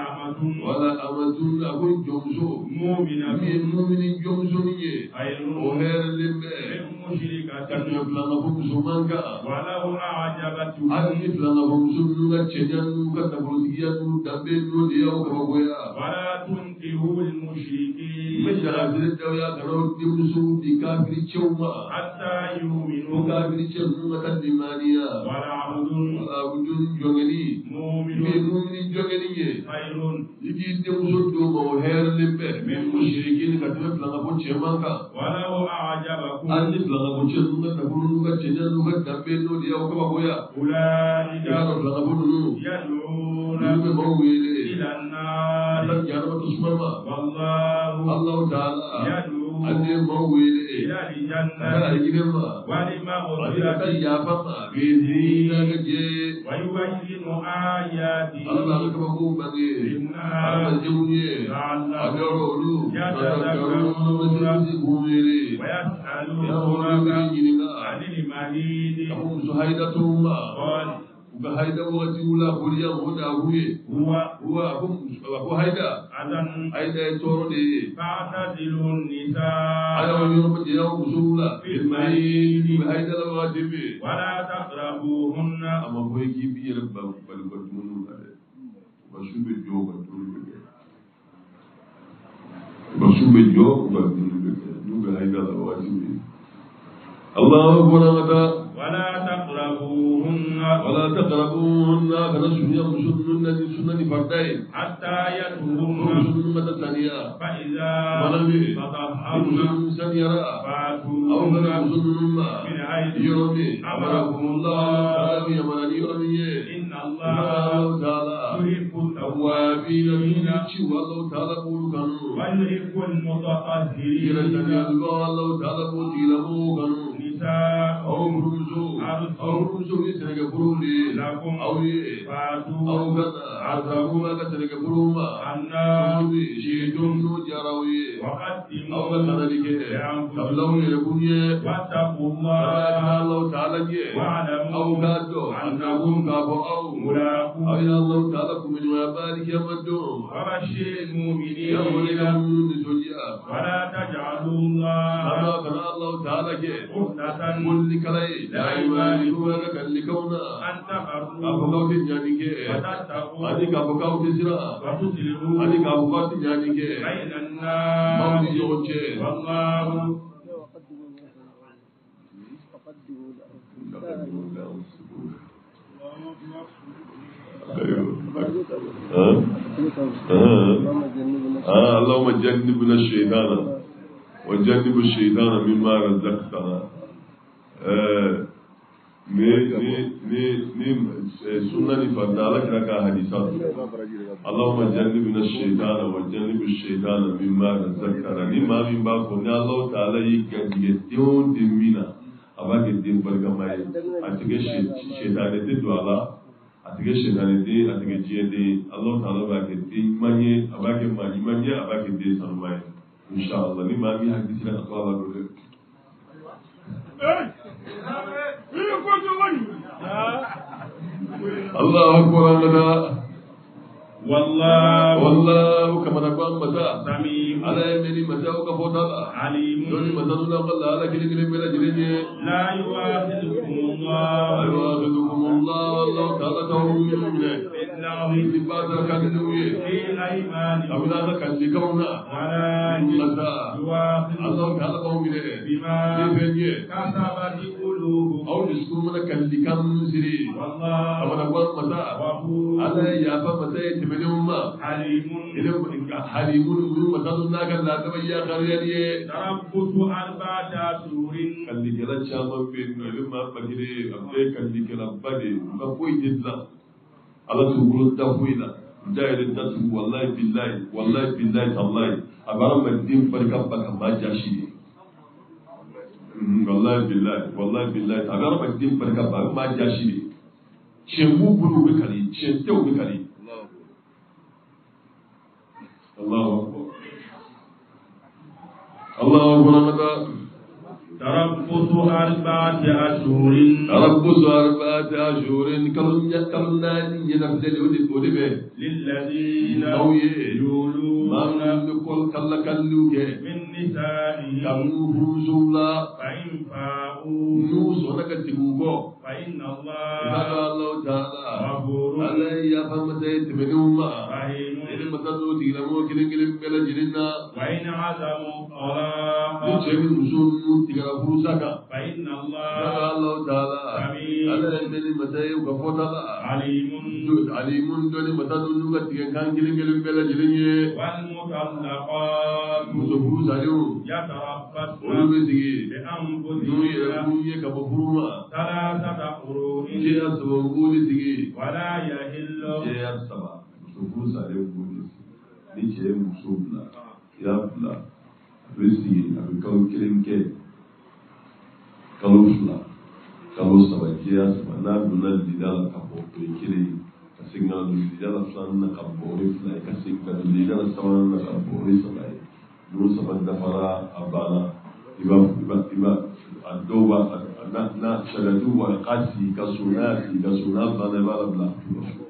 Speaker 2: ولا أمة أكون جمسو
Speaker 1: مؤمنة
Speaker 2: مؤمن جمسو
Speaker 1: خير
Speaker 2: وغير اللمة
Speaker 1: من مشركة
Speaker 2: كان يفلنا فرسوا منك
Speaker 1: ولو أعجبتكم
Speaker 2: أن يفلنا فرسوا منك تشجن كتبرتيا دبين وديا وكبويا
Speaker 1: ولا تنكحوا المشركين
Speaker 2: من جغزير الدوية كانوا جمسو بكافر تشوما
Speaker 1: حتى يؤمنوا
Speaker 2: وكافر تشوما اللمانية
Speaker 1: ولا عبد
Speaker 2: ولا وجود جونغني
Speaker 1: مؤمن
Speaker 2: مؤمن جونغني
Speaker 1: خير
Speaker 2: يجي تمسو دوما وهير لمبه من مشركين كتب لنا بوتشيمانكا
Speaker 1: ولو أعجبكم
Speaker 2: أني لنا بوتشيمانكا تقولون كتشيجان لوكا دبين لو ديا وكبويا
Speaker 1: أولئك
Speaker 2: يا لنا بونو
Speaker 1: يدعون
Speaker 2: يوم مويلي
Speaker 1: إلى النار
Speaker 2: أنا جارما تسمما
Speaker 1: والله
Speaker 2: الله تعالى
Speaker 1: يدعو
Speaker 2: أني مويلي
Speaker 1: إلى
Speaker 2: أنا
Speaker 1: الجنة
Speaker 2: أجيبما
Speaker 1: ولمغفرة
Speaker 2: أنا يا فما بيدينا كجي
Speaker 1: ويبين آياته
Speaker 2: الله كبكو بني
Speaker 1: للناس
Speaker 2: أنا جوني
Speaker 1: لعلهم
Speaker 2: أجرولو
Speaker 1: يتذكرون
Speaker 2: ويسألونك
Speaker 1: عن المحيط
Speaker 2: أبو سهيدة توما
Speaker 1: قال
Speaker 2: وهيدا وغتيولا بوليا ودا هو أبو هيدا
Speaker 1: أذن
Speaker 2: هيدا يتورني
Speaker 1: فاعتزلوا النساء
Speaker 2: أنا ويوم جاء وسولا في المحيط وهيدا لغاتبي
Speaker 1: ولا تقربوهن
Speaker 2: أما هو يجيب يربى بالبرمون بشوف الجو بشوف الجو نوبة هيدا لغاتبي الله أكبر
Speaker 1: ولا تقربوهن
Speaker 2: كذا سنن فردين
Speaker 1: حتى يطهرن
Speaker 2: سنن ثانية
Speaker 1: فإذا
Speaker 2: ملبي
Speaker 1: تطهرن
Speaker 2: ثانية أو
Speaker 1: فاتوهن
Speaker 2: سنن
Speaker 1: من حيث
Speaker 2: يومي
Speaker 1: أمركم الله
Speaker 2: يمنني يومي
Speaker 1: إن الله
Speaker 2: تعالى
Speaker 1: يحب
Speaker 2: التوابين
Speaker 1: التوابين
Speaker 2: والله تعالى قول كانوا
Speaker 1: ويحب المتطهرين
Speaker 2: الله تعالى قول
Speaker 1: نساء
Speaker 2: أو رمزو يسنك برولي
Speaker 1: لكم
Speaker 2: أو
Speaker 1: فاتوا
Speaker 2: أو كذا عزاكما كسنك بروما
Speaker 1: النار
Speaker 2: شيدون جراوي
Speaker 1: وقدموا
Speaker 2: أو كذا لك قبلهم يلقوني
Speaker 1: واتقوا الله
Speaker 2: الله تعالى أو
Speaker 1: واعلموا
Speaker 2: كادو أنهم كابو أو
Speaker 1: ملاقوه
Speaker 2: يا الله تعالى من وبارك يا مدوم
Speaker 1: وبشر
Speaker 2: يا
Speaker 1: المؤمنين
Speaker 2: ولد
Speaker 1: ولا تجعلوا الله
Speaker 2: الله تعالى
Speaker 1: عقدة
Speaker 2: كل كلاي لا يمالكوا لك لكونا
Speaker 1: أن تبروا
Speaker 2: أبوكاو تنجانيك
Speaker 1: وتتقوا
Speaker 2: أديك أبوكاو تسرا
Speaker 1: وتصلحوا
Speaker 2: أديك أبوكاو تنجانيك
Speaker 1: بين الناس
Speaker 2: مولي يوجه
Speaker 1: والله
Speaker 2: اللهم جنبنا الشيطان وجنب الشيطان مما رزقتنا سنن فردالك لك حديثات اللهم جنبنا الشيطان وجنب الشيطان مما رزقتنا مما من باكم الله تعالى يكتيون دمنا أباك الدين برغمائي أتكي الشيطان تدوالا أتكي الشيطان أتكي جيدي الله تعالى أباك الدين ماني أباك ماني أباك الدين سنمائي إن شاء الله مما من حديث لك أطلال الله الله أكبر لنا wallahu kama na kwa mata
Speaker 4: sami'un
Speaker 2: ala yamini mata ka fotala
Speaker 4: alimun
Speaker 2: doni mata nuna Allah ala kile mera jirenye
Speaker 4: la yu'akhidukumullahu
Speaker 2: Allah ta'ala tawum minne
Speaker 4: billahi
Speaker 2: ibada kanuye
Speaker 4: fi aymanikum
Speaker 2: awla kan dikauna
Speaker 4: wala
Speaker 2: mata
Speaker 4: yu'akhidukum
Speaker 2: Allah ta'ala tawum minne
Speaker 4: bima
Speaker 2: benye
Speaker 4: kasabat qulubukum
Speaker 2: aw disku mana kan dikam siri
Speaker 4: wallahu
Speaker 2: kama na kwa mata ala ya fa mata tibene umma
Speaker 4: halimun
Speaker 2: idan halimun mun mata nuna kan la ta ya qariyani
Speaker 4: tarabbutu arba'ata surin
Speaker 2: kalli kala chama be no le ma bagire abbe kalli kala bade ba koy didla ala tu gulu da fuila jaire da tu wallahi billahi tallahi abara madin barka baka ma jashi wallahi billahi abara madin barka ba ma jashi chembu bulu be kali chente o be kali Allahu akbar
Speaker 4: tarabbutu arba'ati ashhurin
Speaker 2: kalunna yenafdele odi be
Speaker 4: lilladhina
Speaker 2: awye
Speaker 4: yuluna
Speaker 2: man kol kala kalluge
Speaker 4: min nisa'ihim
Speaker 2: kamu huzula
Speaker 4: fa in fa'u
Speaker 2: nuso naka tigugo
Speaker 4: fa inna Allah
Speaker 2: Allah ta'ala
Speaker 4: ghafurun
Speaker 2: alayya famata tibinuma
Speaker 4: rahimun
Speaker 2: ele matado digamo kilin bela jirinna
Speaker 4: wa in azamu talaqa
Speaker 2: ni cheni musun tigara furusaka
Speaker 4: fa inna Allah
Speaker 2: Allah ta'ala
Speaker 4: Amin.
Speaker 2: alayya meni matai ugafotala
Speaker 4: alimun
Speaker 2: doni matado nuga tigan kilin bela jirinye
Speaker 4: wal mutallaqat
Speaker 2: muso furusayo
Speaker 4: yatarabbasna
Speaker 2: olu be sigi
Speaker 4: bi
Speaker 2: nuyi
Speaker 4: anfusihinna
Speaker 2: kunye kaba furuma
Speaker 4: thalathata qurun
Speaker 2: jeya saba ngoli sigi
Speaker 4: wala yahillu
Speaker 2: jeya saba muso furusayo ngoli ni ce muso bula ya bula abe sigi abe kalo kelen kɛ kalo fila kalo saba jeya saba n'a donna lida la ka bɔ o ye kelen ye ka segin ka na don lida la filanan na ka bɔ o ye fila ye ka segin ka don lida la sabanan na ka bɔ o ye saba ye n'o saba dafara a banna i b'a a dɔw b'a na sariyatiw b'a k'a sigi ka so n'a y'a sigi ka so n'a banna i b'a labila a t'u ka so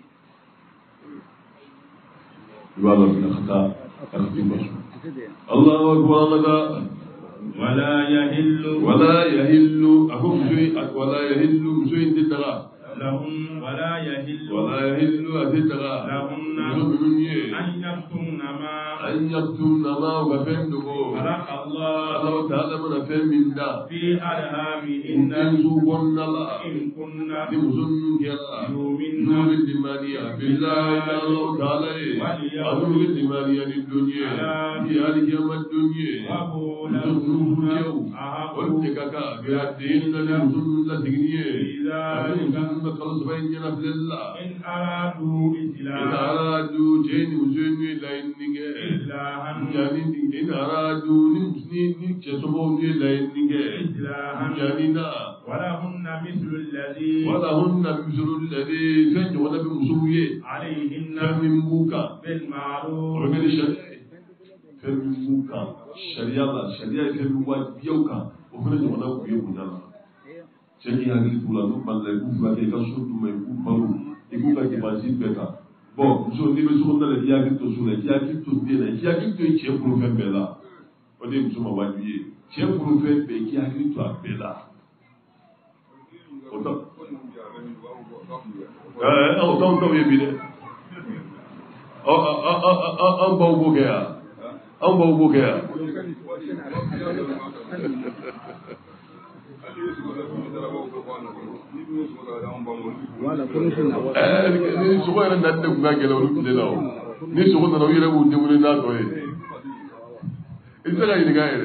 Speaker 2: i b'a labila ka taa a t'u ka so Allahu akbar
Speaker 4: wala yahillu
Speaker 2: ako wala yahillu muso in tɛ daga
Speaker 4: lahum wala yahillu
Speaker 2: a tɛ daga
Speaker 4: lahunna
Speaker 2: muso minnu ye
Speaker 4: an yaktumna ma
Speaker 2: u ka fɛn dogo
Speaker 4: khalaqa Allah
Speaker 2: Allahu ta'ala mana fɛn min da
Speaker 4: fi arhamihinna
Speaker 2: denso kɔnɔna la
Speaker 4: in kunna
Speaker 2: ni muso ninnu kɛra n'u bɛ limaniya bilahi ni Allahu ta'ala ye a n'u bɛ limaniya ni don ye ni alikiyama don ye muso ninnu cɛw olu de ka kan a den na ni muso ninnu lasigini ye a bɛ muso ninnu ka kalo saba in ɲɛnafilɛli la
Speaker 4: in aradu
Speaker 2: in aradu cɛ ni muso ninnu ye laɲini kɛ yani in aradu ni cɛ somɔgɔw ye laɲini kɛ yani na
Speaker 4: walahunna mithlu alladhi
Speaker 2: fɛn ɲɔgɔnna bɛ musow ye
Speaker 4: alayhinna
Speaker 2: fɛn min b'u kan
Speaker 4: bil
Speaker 2: o
Speaker 4: ma'ruf
Speaker 2: bɛ kɛ ni sariya ye fɛn min b'u kan sariya la sariya ye fɛn min wajibiyaw kan o fana ɲɔgɔnna k'u ye bonya la cɛ k'i hakili t'u la n'u balila i k'u furakɛ i ka so d'u ma i k'u balo i k'u ka dépense bɛɛ kan bon muso n'i bɛ so kɔnɔna la i k'i hakili to so la i k'i hakili to den na i k'i hakili to i cɛ bolo fɛn bɛɛ la o de ye muso ma wajibi ye cɛ bolo fɛn bɛɛ i k'i hakili to a bɛɛ la o tɔ o t'anw ye bi dɛ an baw b'o kɛ yan an baw b'o kɛ yan. Ni sogo yɛrɛ nani de tun ka gɛlɛn olu tile la o ni sogo nana u yɛrɛ b'u débrouiller n'a tɔ ye i tɛ se ka ɲininka yɛrɛ.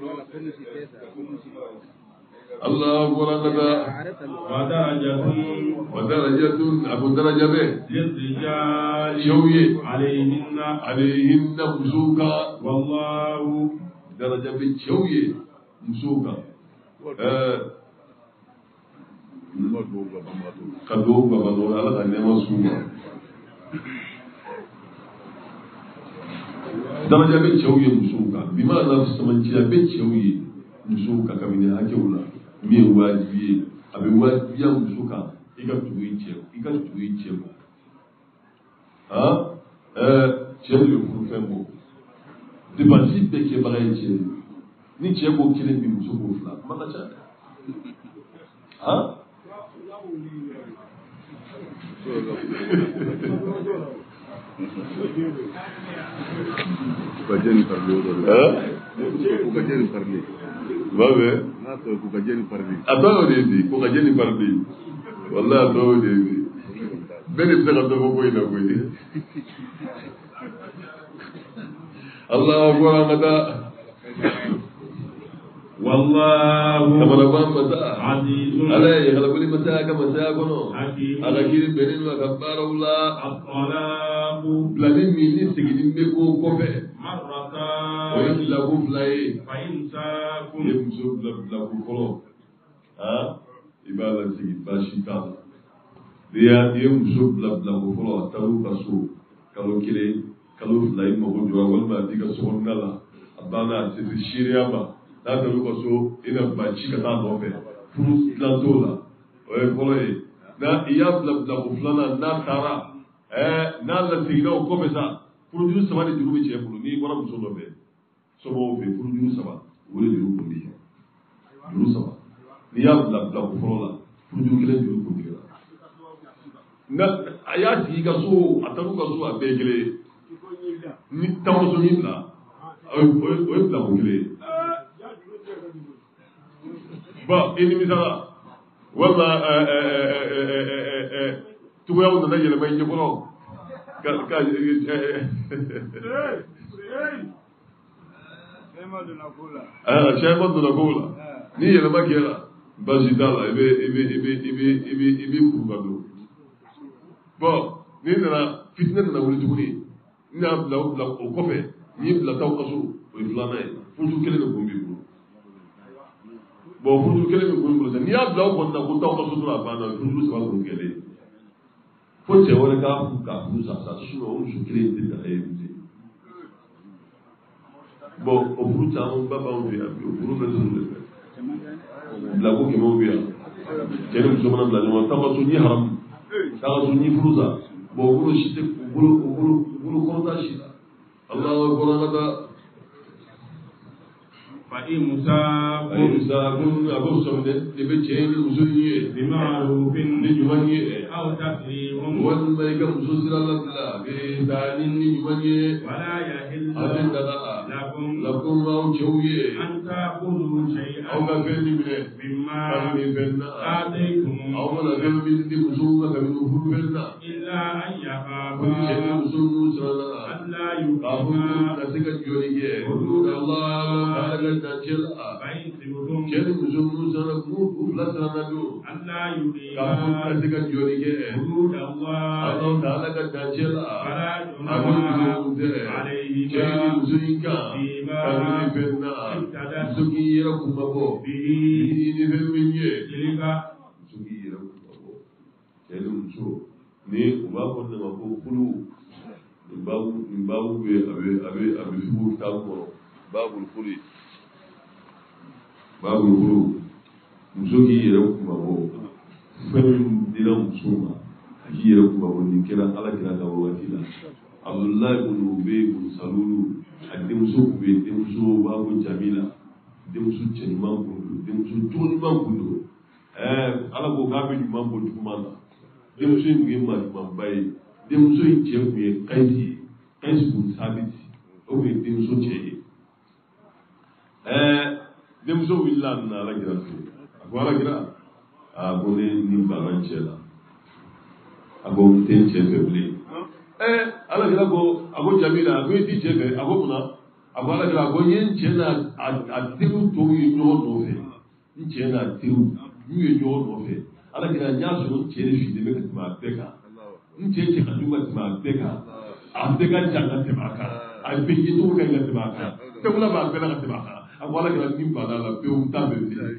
Speaker 2: Allahu akbar wa darajatun a ko daraja bɛ cɛw ye alayhinna musow kan
Speaker 4: wallahu
Speaker 2: daraja bɛ cɛw ye musow kan ka dugawu ka balo ala ka nɛɛma s'u ma daraja bɛ cɛw ye musow kan bi ma na samanciya bɛ cɛw ye musow kan kabini hakɛw la min ye wajibi ye a bɛ wajibiya muso kan i ka tugu i cɛ ma cɛ de bɛ furu fɛn bɔ dépense bɛɛ kɛbaga ye cɛ de ni cɛ b'o kelen bi muso b'o fila kuma ka ca dɛ
Speaker 3: Kukajeni parli o dole. Kukajeni parli.
Speaker 2: Vabbè.
Speaker 3: Nato kukajeni parli.
Speaker 2: Atao dedi, kukajeni parli. Wallahi atao dedi. Bene se ka dogo ko ina ko ni. Allahu akbar mata.
Speaker 1: Wallahu
Speaker 2: Tabarabam mata.
Speaker 1: azizun
Speaker 2: Alai kala kuli mata ka mata kono.
Speaker 1: hakim
Speaker 2: Ala kiri benin wa kabbarullah.
Speaker 1: at-talaqu
Speaker 2: Blani mini sigidin be ko kofe.
Speaker 1: marratan
Speaker 2: O yi la ko fly.
Speaker 1: fa imsakun
Speaker 2: Ye muso la ko kolo. Ibala sigi bashita. Dia muso la ko kolo taru kaso. Kalo kile kalo fly mo ko jwa wal ma diga so ngala. Abana se shiriya ba. N'a taru kaso ina ba ci ka ta do fe. Furu planto la. O ye kolo ye. Na iya bla ko flana na tara. Na la sigida o ko be sa. Furu juru saba de juru be cɛ bolo ni wara muso dɔ fɛ. Somo fɛ furu juru saba. O de juru ko di. Juru saba. Ni y'a bila ko fɔlɔ la. Furu juru kelen juru ko tigɛ la. Na a y'a sigi ka so a taru ka so a bɛɛ kelen ye. Ni tamuso ni bila. O ye bila ko kelen ye. Bon i nimisala. Walima tugoyaw nana yɛlɛma i ɲɛkɔrɔ. Cɛma donna ko la ni yɛlɛma kɛra basi t'a la i bɛ kuru ka don bon n'i nana fitinɛ nana wuli tuguni n y'a bila o kɔfɛ n'i bila taw ka so o ye filanan ye furuju kelen de kun b'i bolo bon furuju kelen de kun b'i bolo n'i y'a bila o kɔni na ko taw ka so dɔrɔn a banna furuju saba kun kɛlen fo cɛ wɛrɛ k'a furu sa o muso kelen tɛ da ye bilen bon o furu caman ba b'anw fɛ yan bi o furu bɛ sɔrɔ de fɛ bila ko kɛmɛw bɛ yan cɛ ni muso mana bila ɲɔgɔn taw ka so ni haramu taw ka so ni furu sa bon o bolo si tɛ bolo kɔrɔta si la Allahu akbar ka taa
Speaker 1: fa imsakun
Speaker 2: a b'o sɔrɔ dɛ de bɛ cɛ ni muso ye
Speaker 1: bima'rufin
Speaker 2: ni ɲuman ye
Speaker 1: aw tasrihun
Speaker 2: walima i ka muso sira labila bɛ taa ni ɲuman ye
Speaker 1: wala yahillu
Speaker 2: a bɛ daga
Speaker 1: lakum
Speaker 2: lakum aw cɛw ye
Speaker 1: an ta'khudhu shay'an
Speaker 2: aw ka fɛn min minɛ
Speaker 1: mimma
Speaker 2: kabini fɛn na
Speaker 1: ataytum
Speaker 2: aw mana fɛn min di muso ma kabini furu fɛn na
Speaker 1: illa an
Speaker 2: ko ni cɛ ni
Speaker 1: yakhafa
Speaker 2: muso ninnu sirala
Speaker 1: an la
Speaker 2: k'a fɔ
Speaker 1: yuqima
Speaker 2: ka se ka jɔli kɛ Allah k'ala ka dan cɛ la
Speaker 1: fa in tibtum
Speaker 2: cɛ ni muso ninnu sirala k'u fila sirana don
Speaker 1: an la
Speaker 2: k'a fɔ ka se
Speaker 1: yuqima
Speaker 2: ka jɔli kɛ
Speaker 1: hudud Allah
Speaker 2: Allah k'ala ka dan cɛ la
Speaker 1: fala
Speaker 2: a ko
Speaker 1: junaha
Speaker 2: muso tɛ
Speaker 1: alayhima
Speaker 2: cɛ ni muso in kan kabini fɛn na muso k'i yɛrɛ kumabɔ
Speaker 1: bihi
Speaker 2: ni fɛn min ye
Speaker 1: tilka
Speaker 2: muso k'i yɛrɛ kumabɔ cɛ ni muso ni u b'a fɔ ne ma ko kulu nin babu bɛ a bɛ fibu kitabu kɔnɔ babul furu muso k'i yɛrɛ kumabɔ fɛn min dira muso ma a k'i yɛrɛ kumabɔ nin kɛra ala kira ka wagati la Abdullahi ibn Ubay ibn Salulu a denmuso tun bɛ yen denmuso b'a fɔ Jamila denmuso cɛ ɲuman kun don denmuso cogo ɲuman kun don ala ko k'a bɛ ɲuman bɔ juguman na denmuso in tun ye maa ɲumanba ye denmuso in cɛ tun ye Kayisi kun Sabiti o tun ye denmuso cɛ ye denmuso wulila a nana alakira fɛ a ko alakira a ko ne ni banna cɛ la a ko n tɛ n cɛ fɛ bilen alakira ko a ko Jamila a ko i t'i cɛ fɛ a ko munna a ko alakira a ko n ye n cɛ n'a teriw tɔw ye ɲɔgɔn nɔfɛ n cɛ n'a teriw n'u ye ɲɔgɔn nɔfɛ alakira n y'a sɔrɔ n cɛ de finnen bɛ ka tɛmɛ a bɛɛ kan n cɛ ka jugu ka tɛmɛ a bɛɛ kan a bɛɛ ka jan ka tɛmɛ a kan a bɛɛ yecogo ka ɲi ka tɛmɛ a kan fɛn b'a bɛɛ la ka tɛmɛ a kan a ko alakira ni banna la pewu n t'a bɛ bilen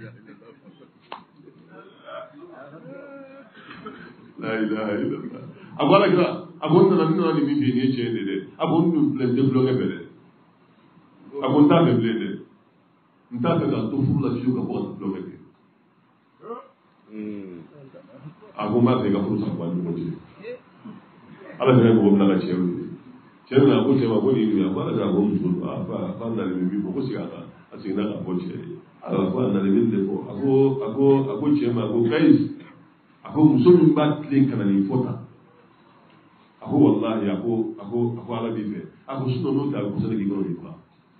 Speaker 2: la ilaha illallah a ko alakira a ko n nana nin min fɛ nin ye tiɲɛ de dɛ a ko n dun filɛ n tɛ tulonkɛ fɛ dɛ a ko n t'a fɛ bilen dɛ n t'a fɛ k'a to furu la fiyewu ka bɔ ka tulonkɛ kɛ a ko n b'a fɛ i ka furu sa bɔ a ni ɲɔgɔn cɛ ala fana ko bila ka cɛ cɛ na ko cɛ ma ko ni ya ba da ko muso fa na le bi ko siga ka a sigina ka ko cɛ ala ko na le bi de ko ako cɛ ma ko kai ako muso min ba tilen kana ni fota ako wallahi ako ala bi fɛ ako suno no ta ko sene ki ko ni fa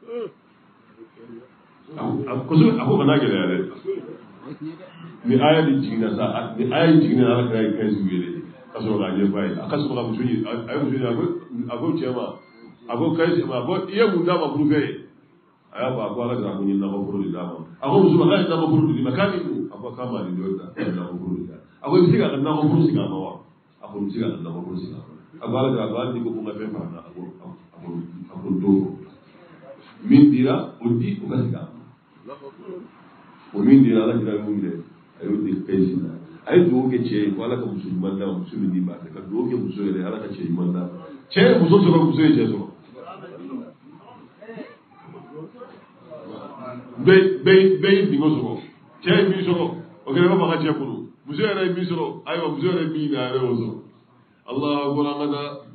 Speaker 2: ako bana gele yare ni aya di jigina sa ni aya jigina ala kai zuwele kaso ga je bai akaso ga muso yi ayo muso yi ako chema ako kai ma ako iya munda ma burufe aya ba ko ala ga ko ni na ko buru da ma ako muso ga na ko buru di makani mu ako kama ni do da na ko buru da ako bisiga na ko buru siga ma wa ako bisiga na ko buru siga ako ala ga ba ni ko ko ngabe pa na ako do min dira odi ko siga o min dira ala dira mu de ayo de kai na ay do ke ce ko ala ka musulman da musulmi ba ka do ke muso ne ala ka ce iman da ce muso so ko muso ce so be bi go so ce mi so o ke ba ka ce ko muso ne mi so ay muso ne mi na re o so Allah ko la ngada